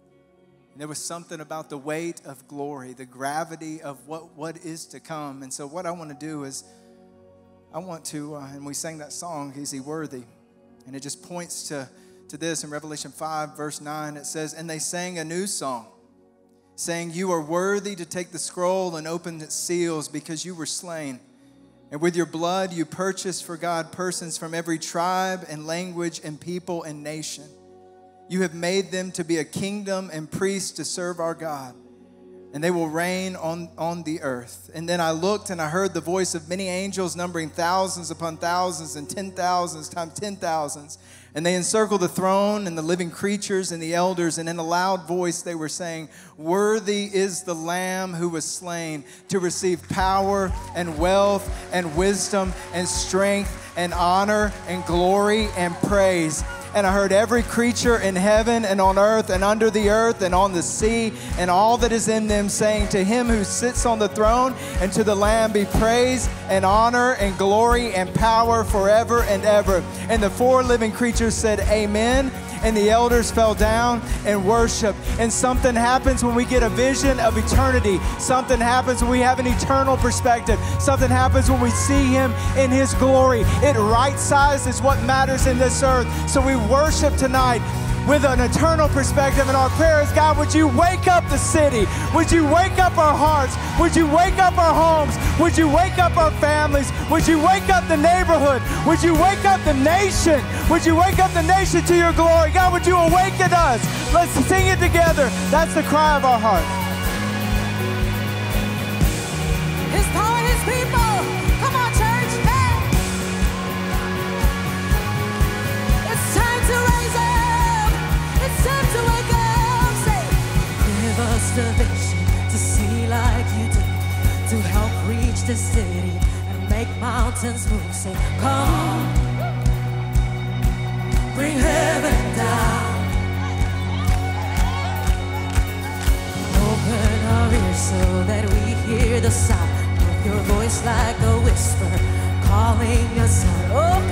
And there was something about the weight of glory, the gravity of what, what is to come. And so what I want to do is I want to, uh, and we sang that song, Is He Worthy? And it just points to, to this in Revelation five, verse nine. It says, and they sang a new song, saying, you are worthy to take the scroll and open its seals, because you were slain. And with your blood you purchased for God persons from every tribe and language and people and nation. You have made them to be a kingdom and priests to serve our God, and they will reign on, on the earth. And then I looked, and I heard the voice of many angels, numbering thousands upon thousands and ten thousands times ten thousands. And they encircled the throne and the living creatures and the elders. And in a loud voice they were saying, worthy is the Lamb who was slain to receive power and wealth and wisdom and strength and honor and glory and praise. And I heard every creature in heaven and on earth and under the earth and on the sea and all that is in them, saying, to him who sits on the throne and to the Lamb be praise and honor and glory and power forever and ever. And the four living creatures said, amen. And the elders fell down and worshiped. And something happens when we get a vision of eternity. Something happens when we have an eternal perspective. Something happens when we see him in his glory. It right-sizes what matters in this earth. So we worship tonight with an eternal perspective. And our prayer is, God, would you wake up the city? Would you wake up our hearts? Would you wake up our homes? Would you wake up our families? Would you wake up the neighborhood? Would you wake up the nation? Would you wake up the nation to your glory? God, would you awaken us? Let's sing it together. That's the cry of our heart. His power, his people. Come on, church. Hey. It's time to raise up. It's time to wake up. Say, give us the vision to see like you do, to help reach the city and make mountains move. Say, come, bring heaven down. Open our ears so that we hear the sound of your voice like a whisper, calling us out. Oh,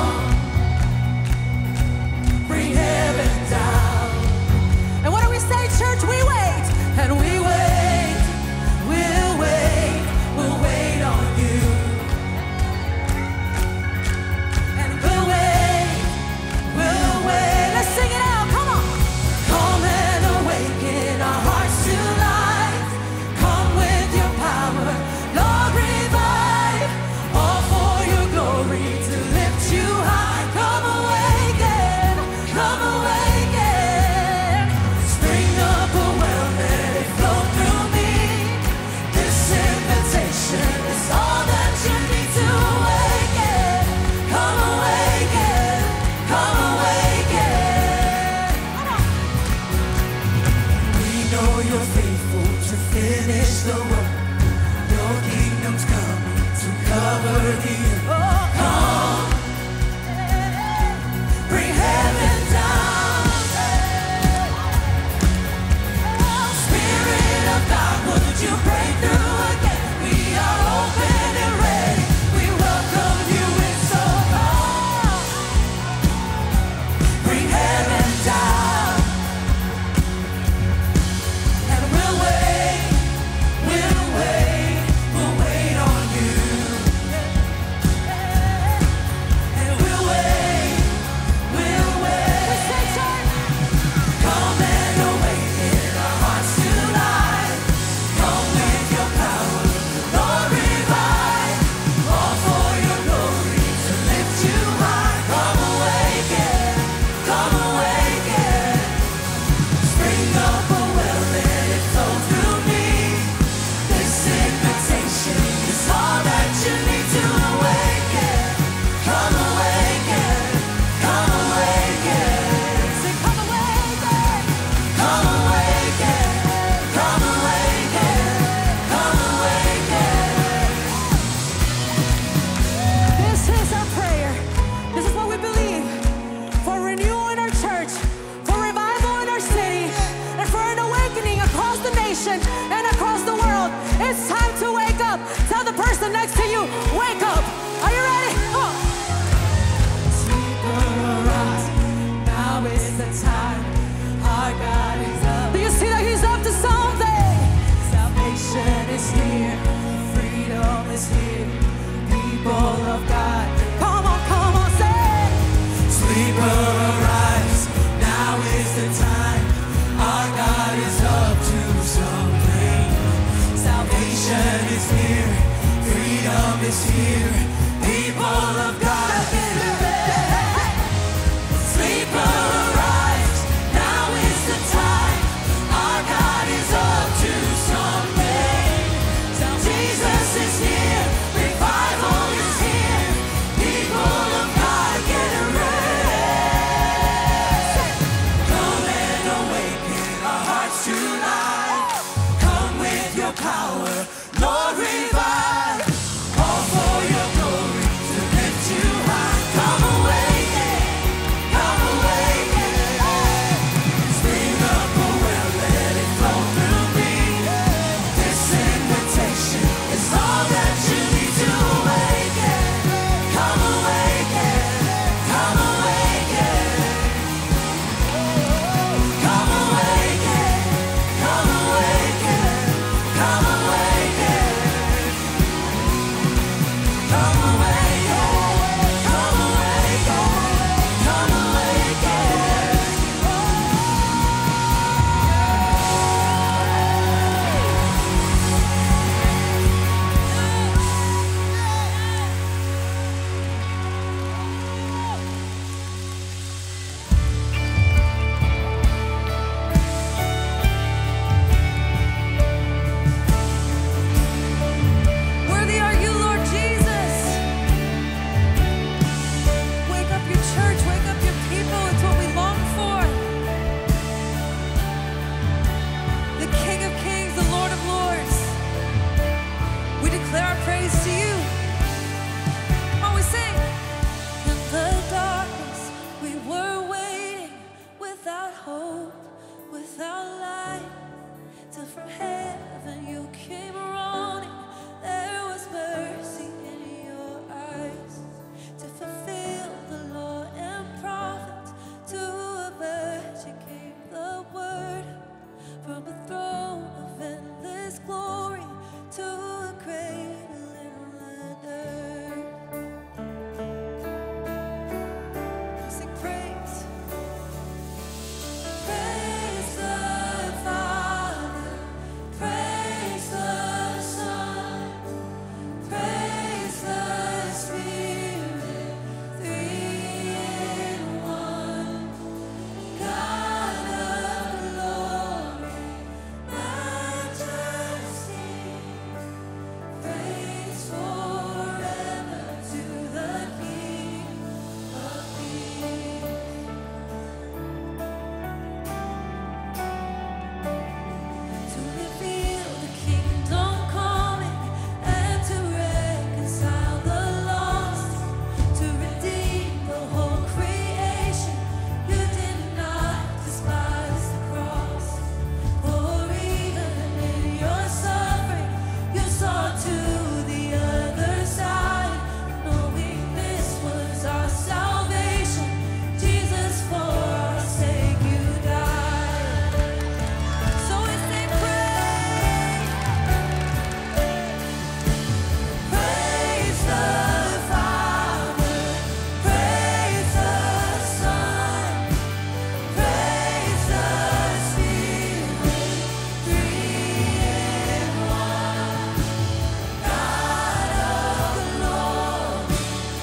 come, bring heaven down. And what do we say, church? We wait, and we wait, we'll wait, we'll wait on you. And we'll wait, we'll wait. Let's sing it out, come on. Come and awaken our hearts to life. Come with your power, Lord, revive. All for your glory to lift you is here. People of God, get ready. Sleeper arise, now is the time. Our God is up to something. Jesus is here, revival is here. People of God, get ready. Come and awaken our hearts tonight. Come with your power, Lord, revive. All for your glory to lift you high. Come awaken, come awaken. Spring up a well, let it flow through me. This invitation is all that you need to awaken. Come awaken, come awaken. Come awaken, come awaken, come awaken. Come awaken, come awaken, come awaken. Worthy are you, Lord Jesus. Wake up your church, wake up your people. It's what we long for. The King of Kings, the Lord of Lords. We declare our praise to you. Come on, we sing. In the darkness, we were waiting without hope, without light. Till from heaven you came running. There was mercy in your eyes to fulfill the law and prophets. To a virgin came the word from a throne of endless glory to a cradle in the earth. We sing praise. Praise the Father, praise the Son, praise the Spirit, three in one. God of glory, majesty, praise forever to the King of Kings. To reveal the kingdom coming and to reconcile the lost, to redeem the whole creation. You did not despise the cross, for even in your suffering you saw to the other side, knowing this was our salvation. Jesus, for our sake you died. So we say praise, praise the Father, praise the Son, praise the Spirit, three in one. God of glory,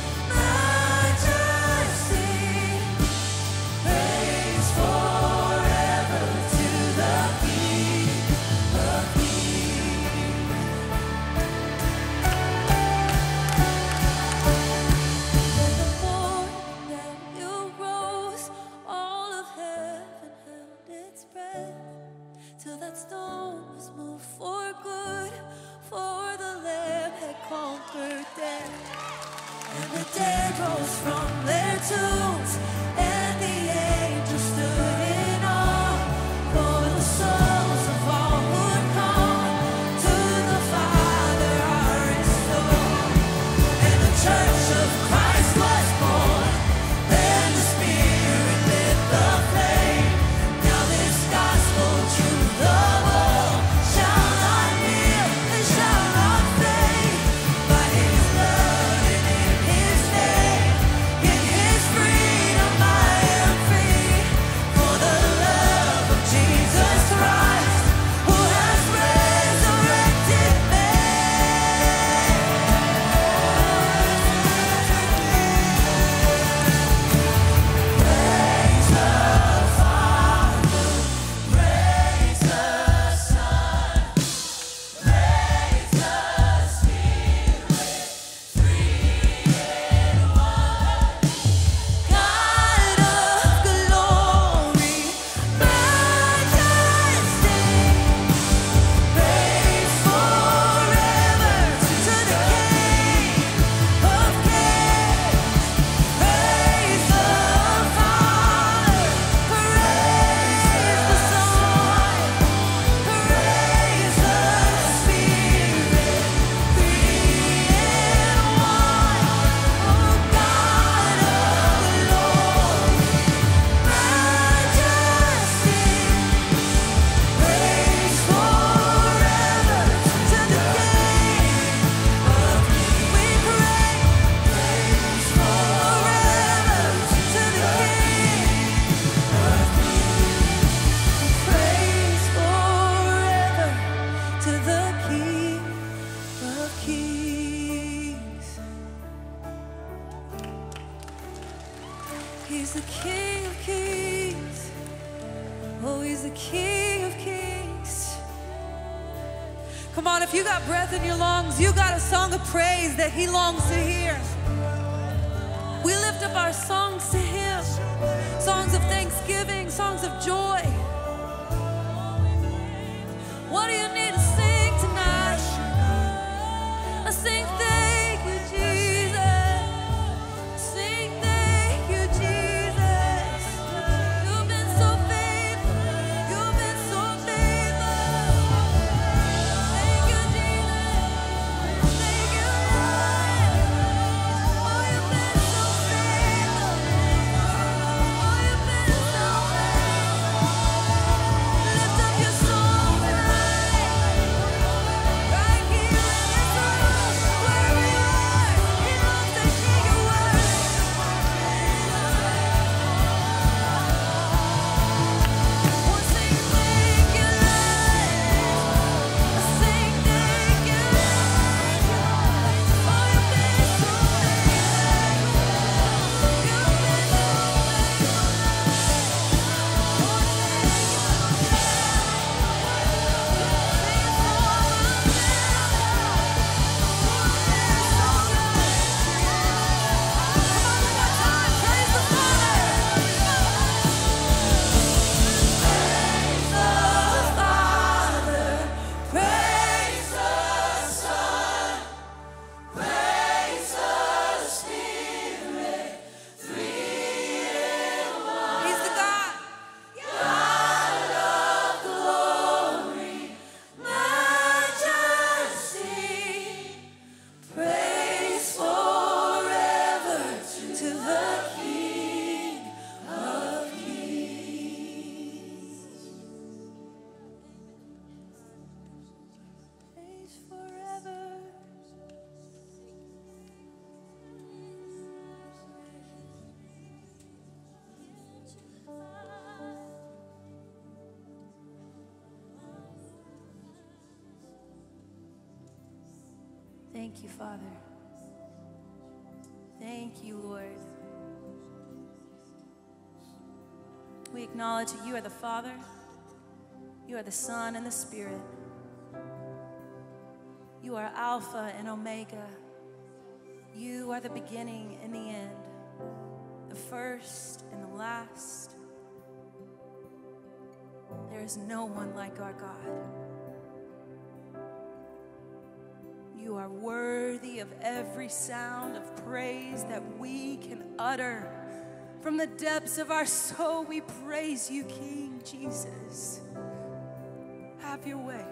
majesty, praise forever to the King of Kings. In the morning that you rose, all of heaven held its breath, till that stone was moved for good, for the Lamb had conquered death. And the dead rose from their tombs, and the angels stood in awe, for the souls of all who had come to the Father are restored. And the church of Christ was born, then the Spirit lit the flame. Now this gospel truth of all shall not kneel and shall not fade. By His blood and in His name, in His freedom I He's the King of Kings. Oh, He's the King of Kings. Come on, if you got breath in your lungs, you got a song of praise that He longs to hear. We lift up our songs to Him. Songs of thanksgiving, songs of joy. What do you need to sing tonight? I sing thank you, Jesus. Sing thank you, Jesus. You've been so faithful. You've been so faithful. Thank you, Jesus. Thank you, Lord. Oh, you've been so faithful. Oh, you've been so faithful. Lift up your song tonight. Right here in this room, wherever you are, He loves to hear your words. We'll sing thank you, Lord. Sing thank you, Lord. Oh, you've been so faithful. You've been so He's the God. God of glory, majesty, praise forever to the King of Kings. Praise forever. Thank you, Father. Thank you, Lord. We acknowledge that you are the Father, you are the Son, and the Spirit. You are Alpha and Omega. You are the beginning and the end, the first and the last. There is no one like our God. You are worthy of every sound of praise that we can utter. From the depths of our soul, we praise you, King Jesus. Have your way.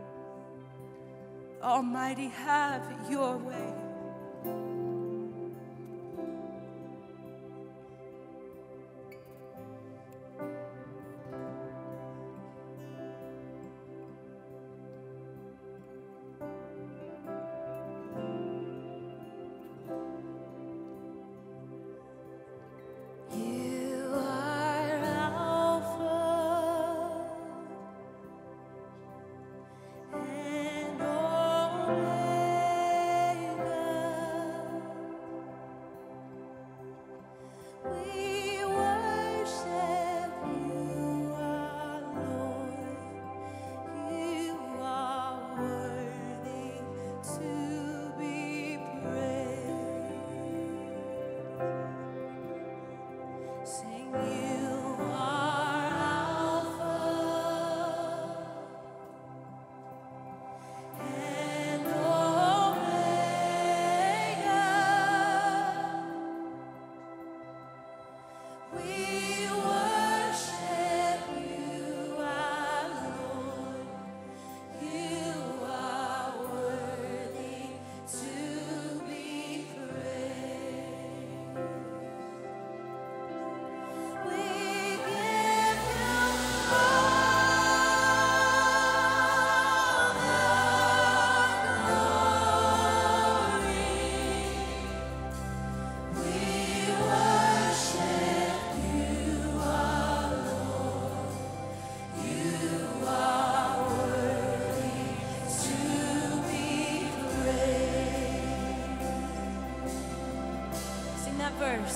Almighty, have your way. You are Alpha and Omega. We worship you, our Lord. You are worthy to be praised. Sing, you are Alpha and Omega. We worship you, our Lord. You are worthy to be praised. We give you all the glory. We worship you, our Lord. You are worthy to be praised. Sing that verse.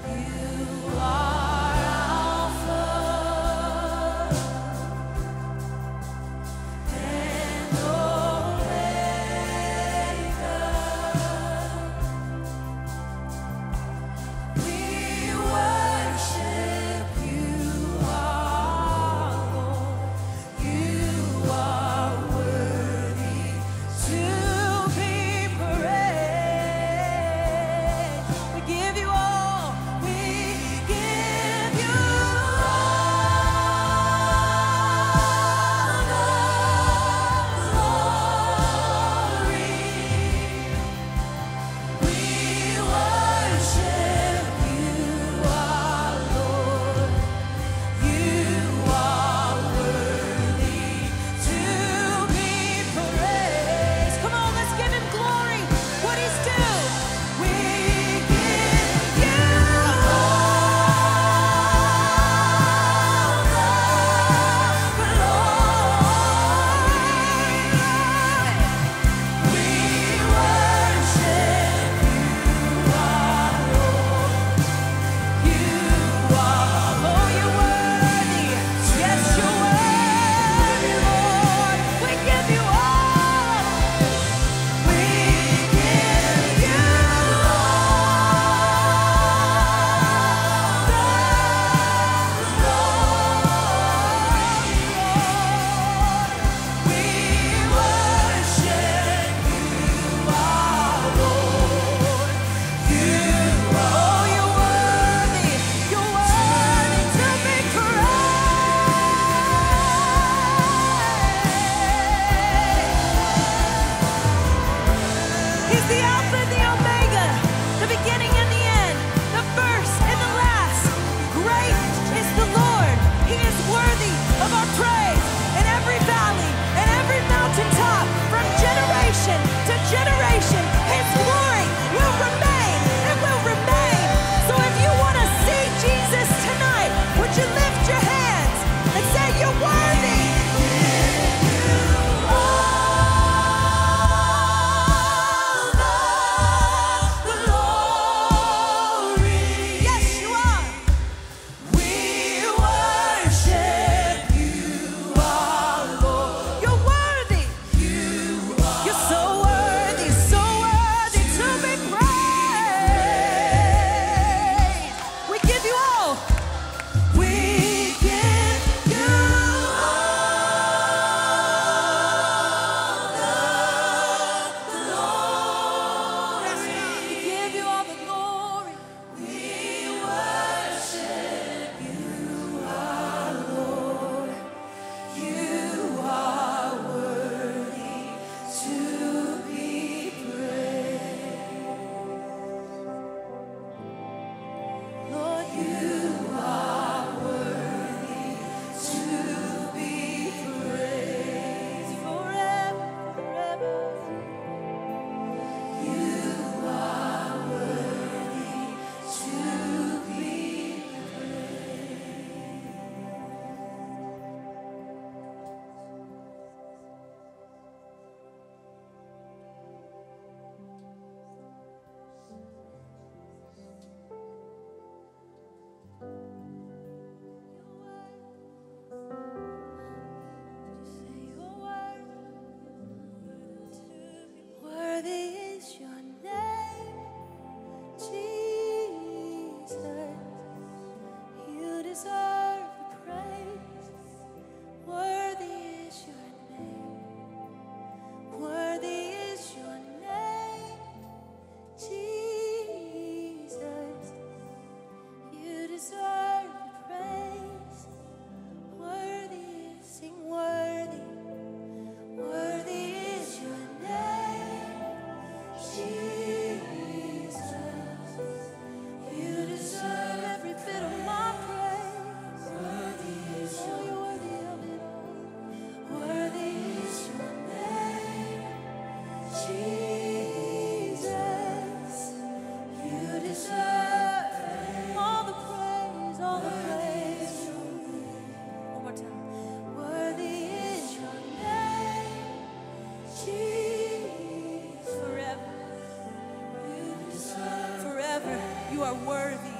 You are worthy.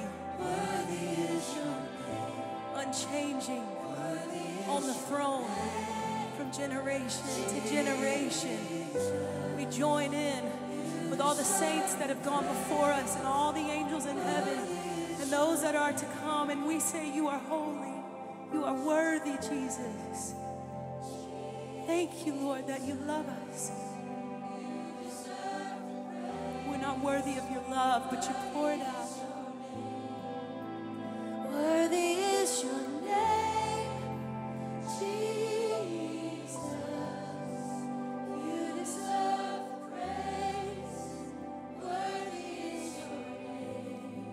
Unchanging, on the throne, from generation to generation. We join in with all the saints that have gone before us and all the angels in heaven and those that are to come, and we say, you are holy, you are worthy, Jesus. Thank you, Lord, that you love us. We're not worthy of your love, but you poured out. Worthy is your name, Jesus. You deserve praise. Worthy is your name.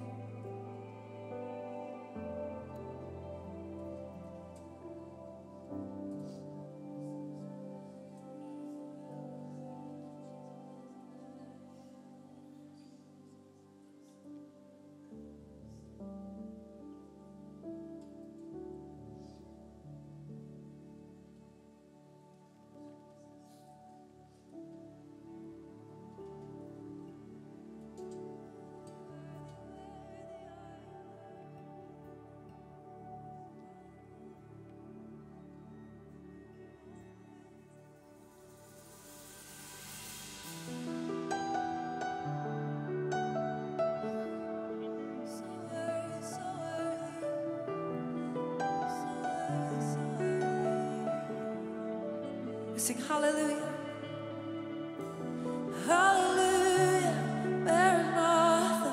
Sing hallelujah. Hallelujah, Maranatha.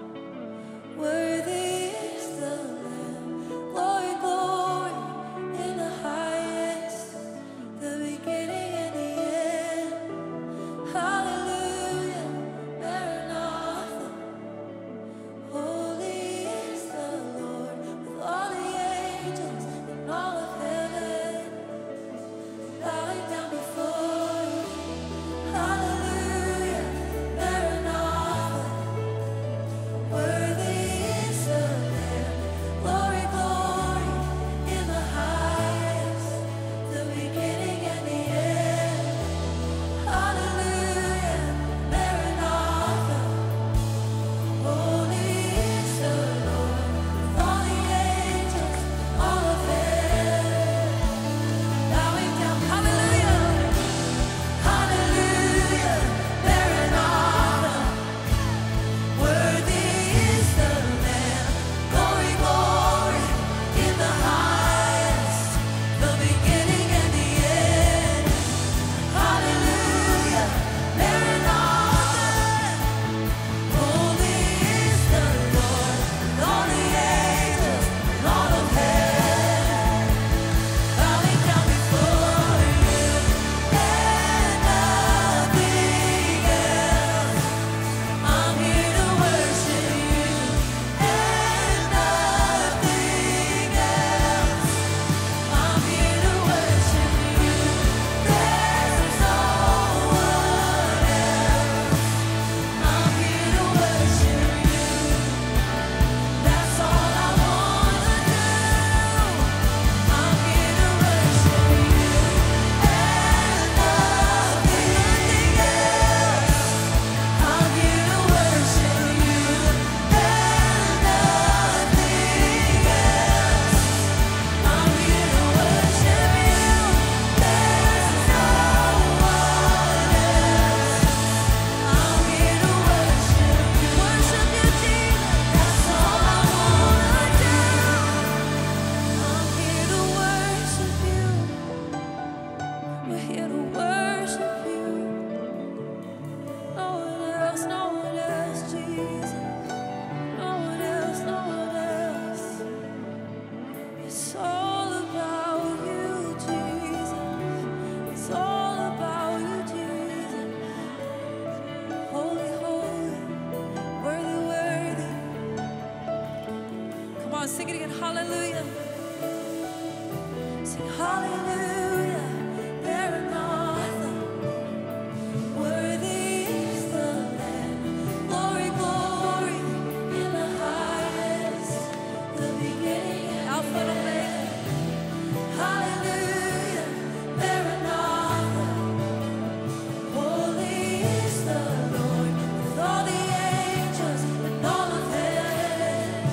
Worthy is the Lamb. Glory, glory in the highest, the beginning and the end. Hallelujah, Maranatha. Holy is the Lord, with all the angels and all of heaven bowing down before you. Hallelujah, Maranatha. Worthy is the Lamb. Glory, glory in the highest, the beginning and the end. Hallelujah, Maranatha. Holy is the Lord, with all the angels, all of heaven bowing down. Hallelujah, hallelujah, Maranatha. Worthy is the Lamb. Glory, glory in the highest, the beginning and the end. Hallelujah, Maranatha. Holy is the Lord, with all the angels and all of heaven bowing down before you, and nothing else. I'm here to worship you, and nothing else. I'm here to worship you. There's no one else. I'm here to worship you. That's all I wanna do. I'm here to worship you, and nothing else. I'm here to worship you, and nothing else. I'm here to worship you. There's no one else. I'm here to worship you. Worship you, Jesus. That's all I wanna do. I'm here to worship you. We're here to worship you. No one else, no one else, Jesus. No one else, no one else. It's all about you, Jesus. It's all about you, Jesus. Holy, holy, worthy, worthy. Come on, sing it again. Hallelujah. Sing hallelujah, Maranatha. Worthy is the Lamb. Glory, glory in the highest, the beginning and Alpha and Omega. Hallelujah, Maranatha. Holy is the Lord, with all the angels and all of heaven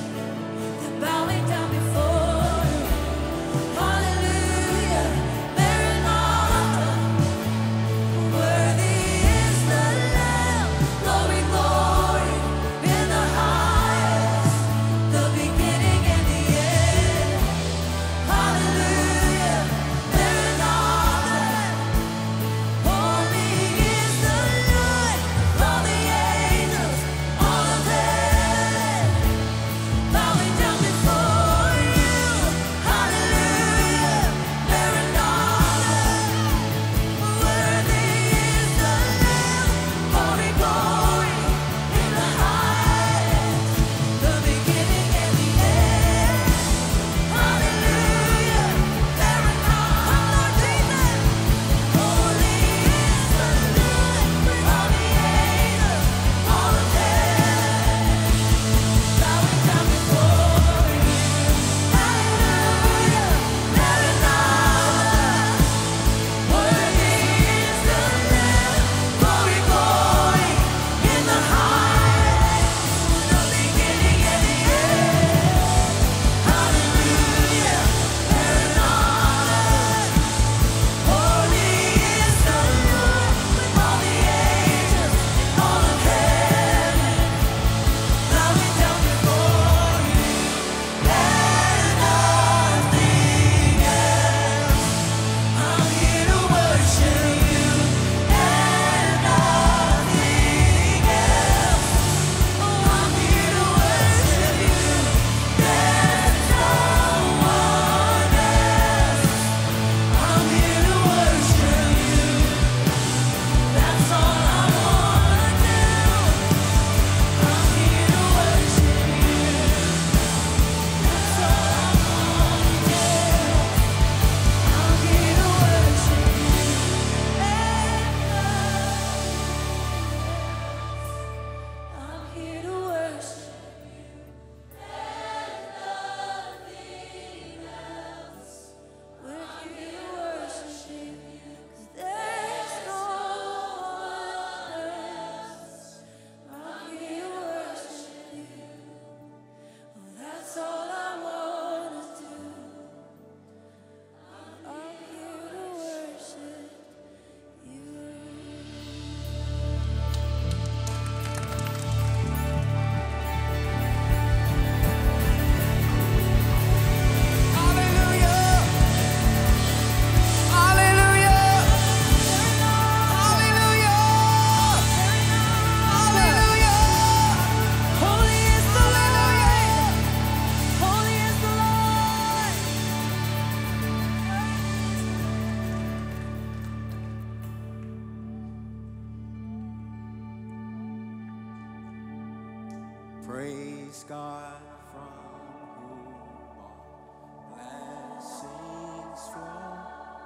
Praise God from whom all blessings flow.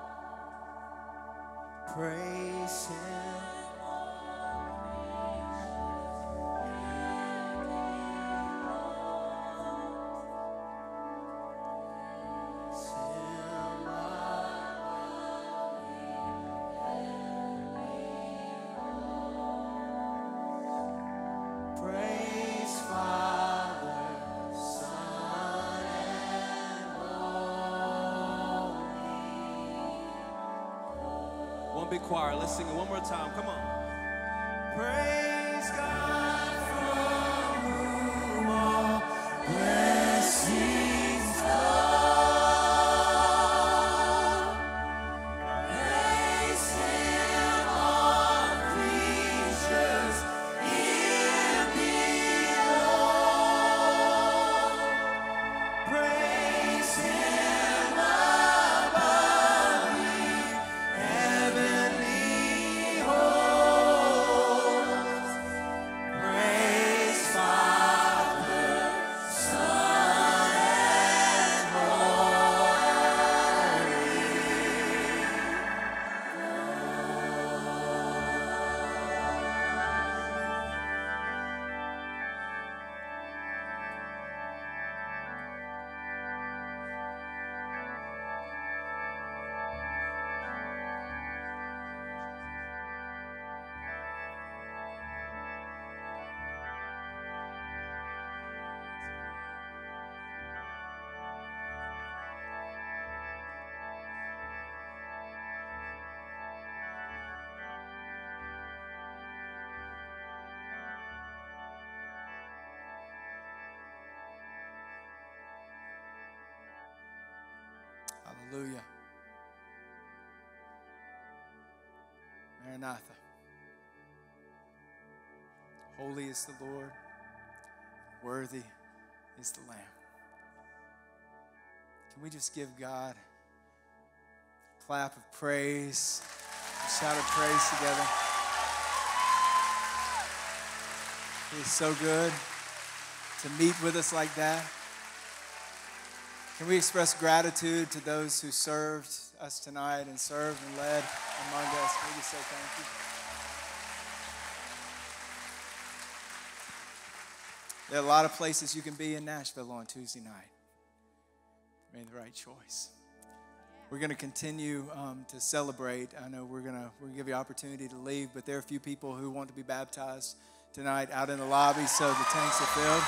Praise Him. Big choir, let's sing it one more time. Come on. Praise God from whom all blessings flow. Praise Him, all creatures here below. Praise Him above the heavenly hosts. Praise Father, Son, and Holy Hallelujah. Maranatha. Holy is the Lord, worthy is the Lamb. Can we just give God a clap of praise, a shout of praise together? It is so good to meet with us like that. Can we express gratitude to those who served us tonight and served and led among us? Can we just say thank you? There are a lot of places you can be in Nashville on Tuesday night. You made the right choice. We're going to continue um, to celebrate. I know we're going to we're gonna give you an opportunity to leave, but there are a few people who want to be baptized tonight out in the lobby, so the tanks are filled.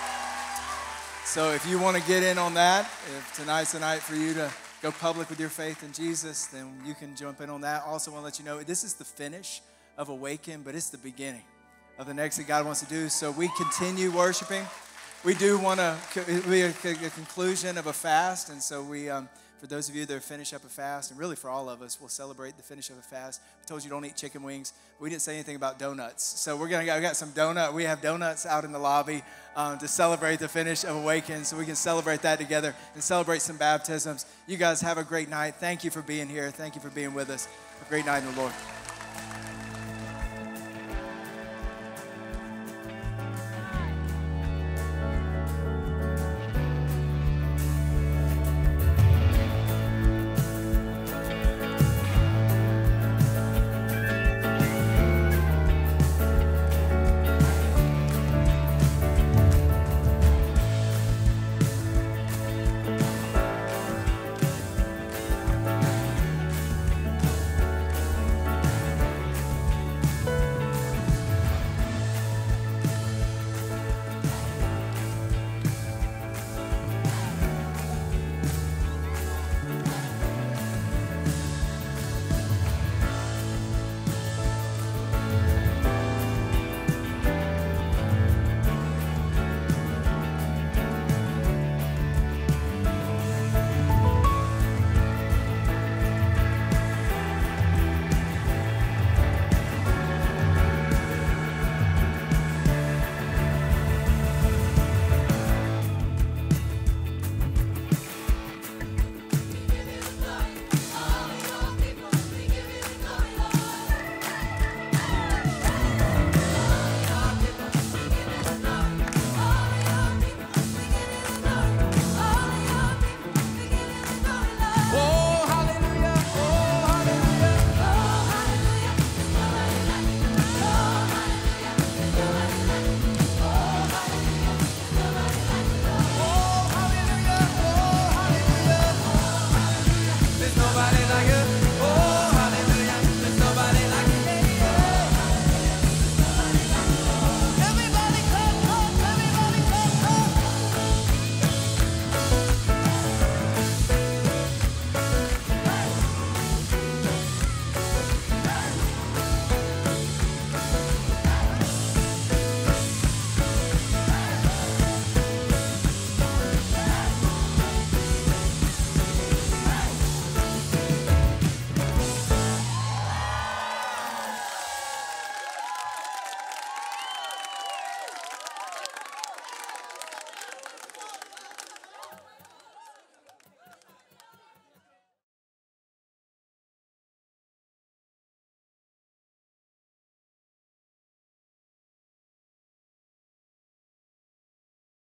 So if you want to get in on that, if tonight's the night for you to go public with your faith in Jesus, then you can jump in on that. Also want to let you know, this is the finish of Awaken, but it's the beginning of the next that God wants to do. So we continue worshiping. We do want to be a conclusion of a fast, and so we, um, for those of you that finish up a fast, and really for all of us, we'll celebrate the finish of a fast. We told you don't eat chicken wings. We didn't say anything about donuts. So we're gonna we got some donut. We have donuts out in the lobby um, to celebrate the finish of Awaken, so we can celebrate that together and celebrate some baptisms. You guys have a great night. Thank you for being here. Thank you for being with us. Have a great night in the Lord.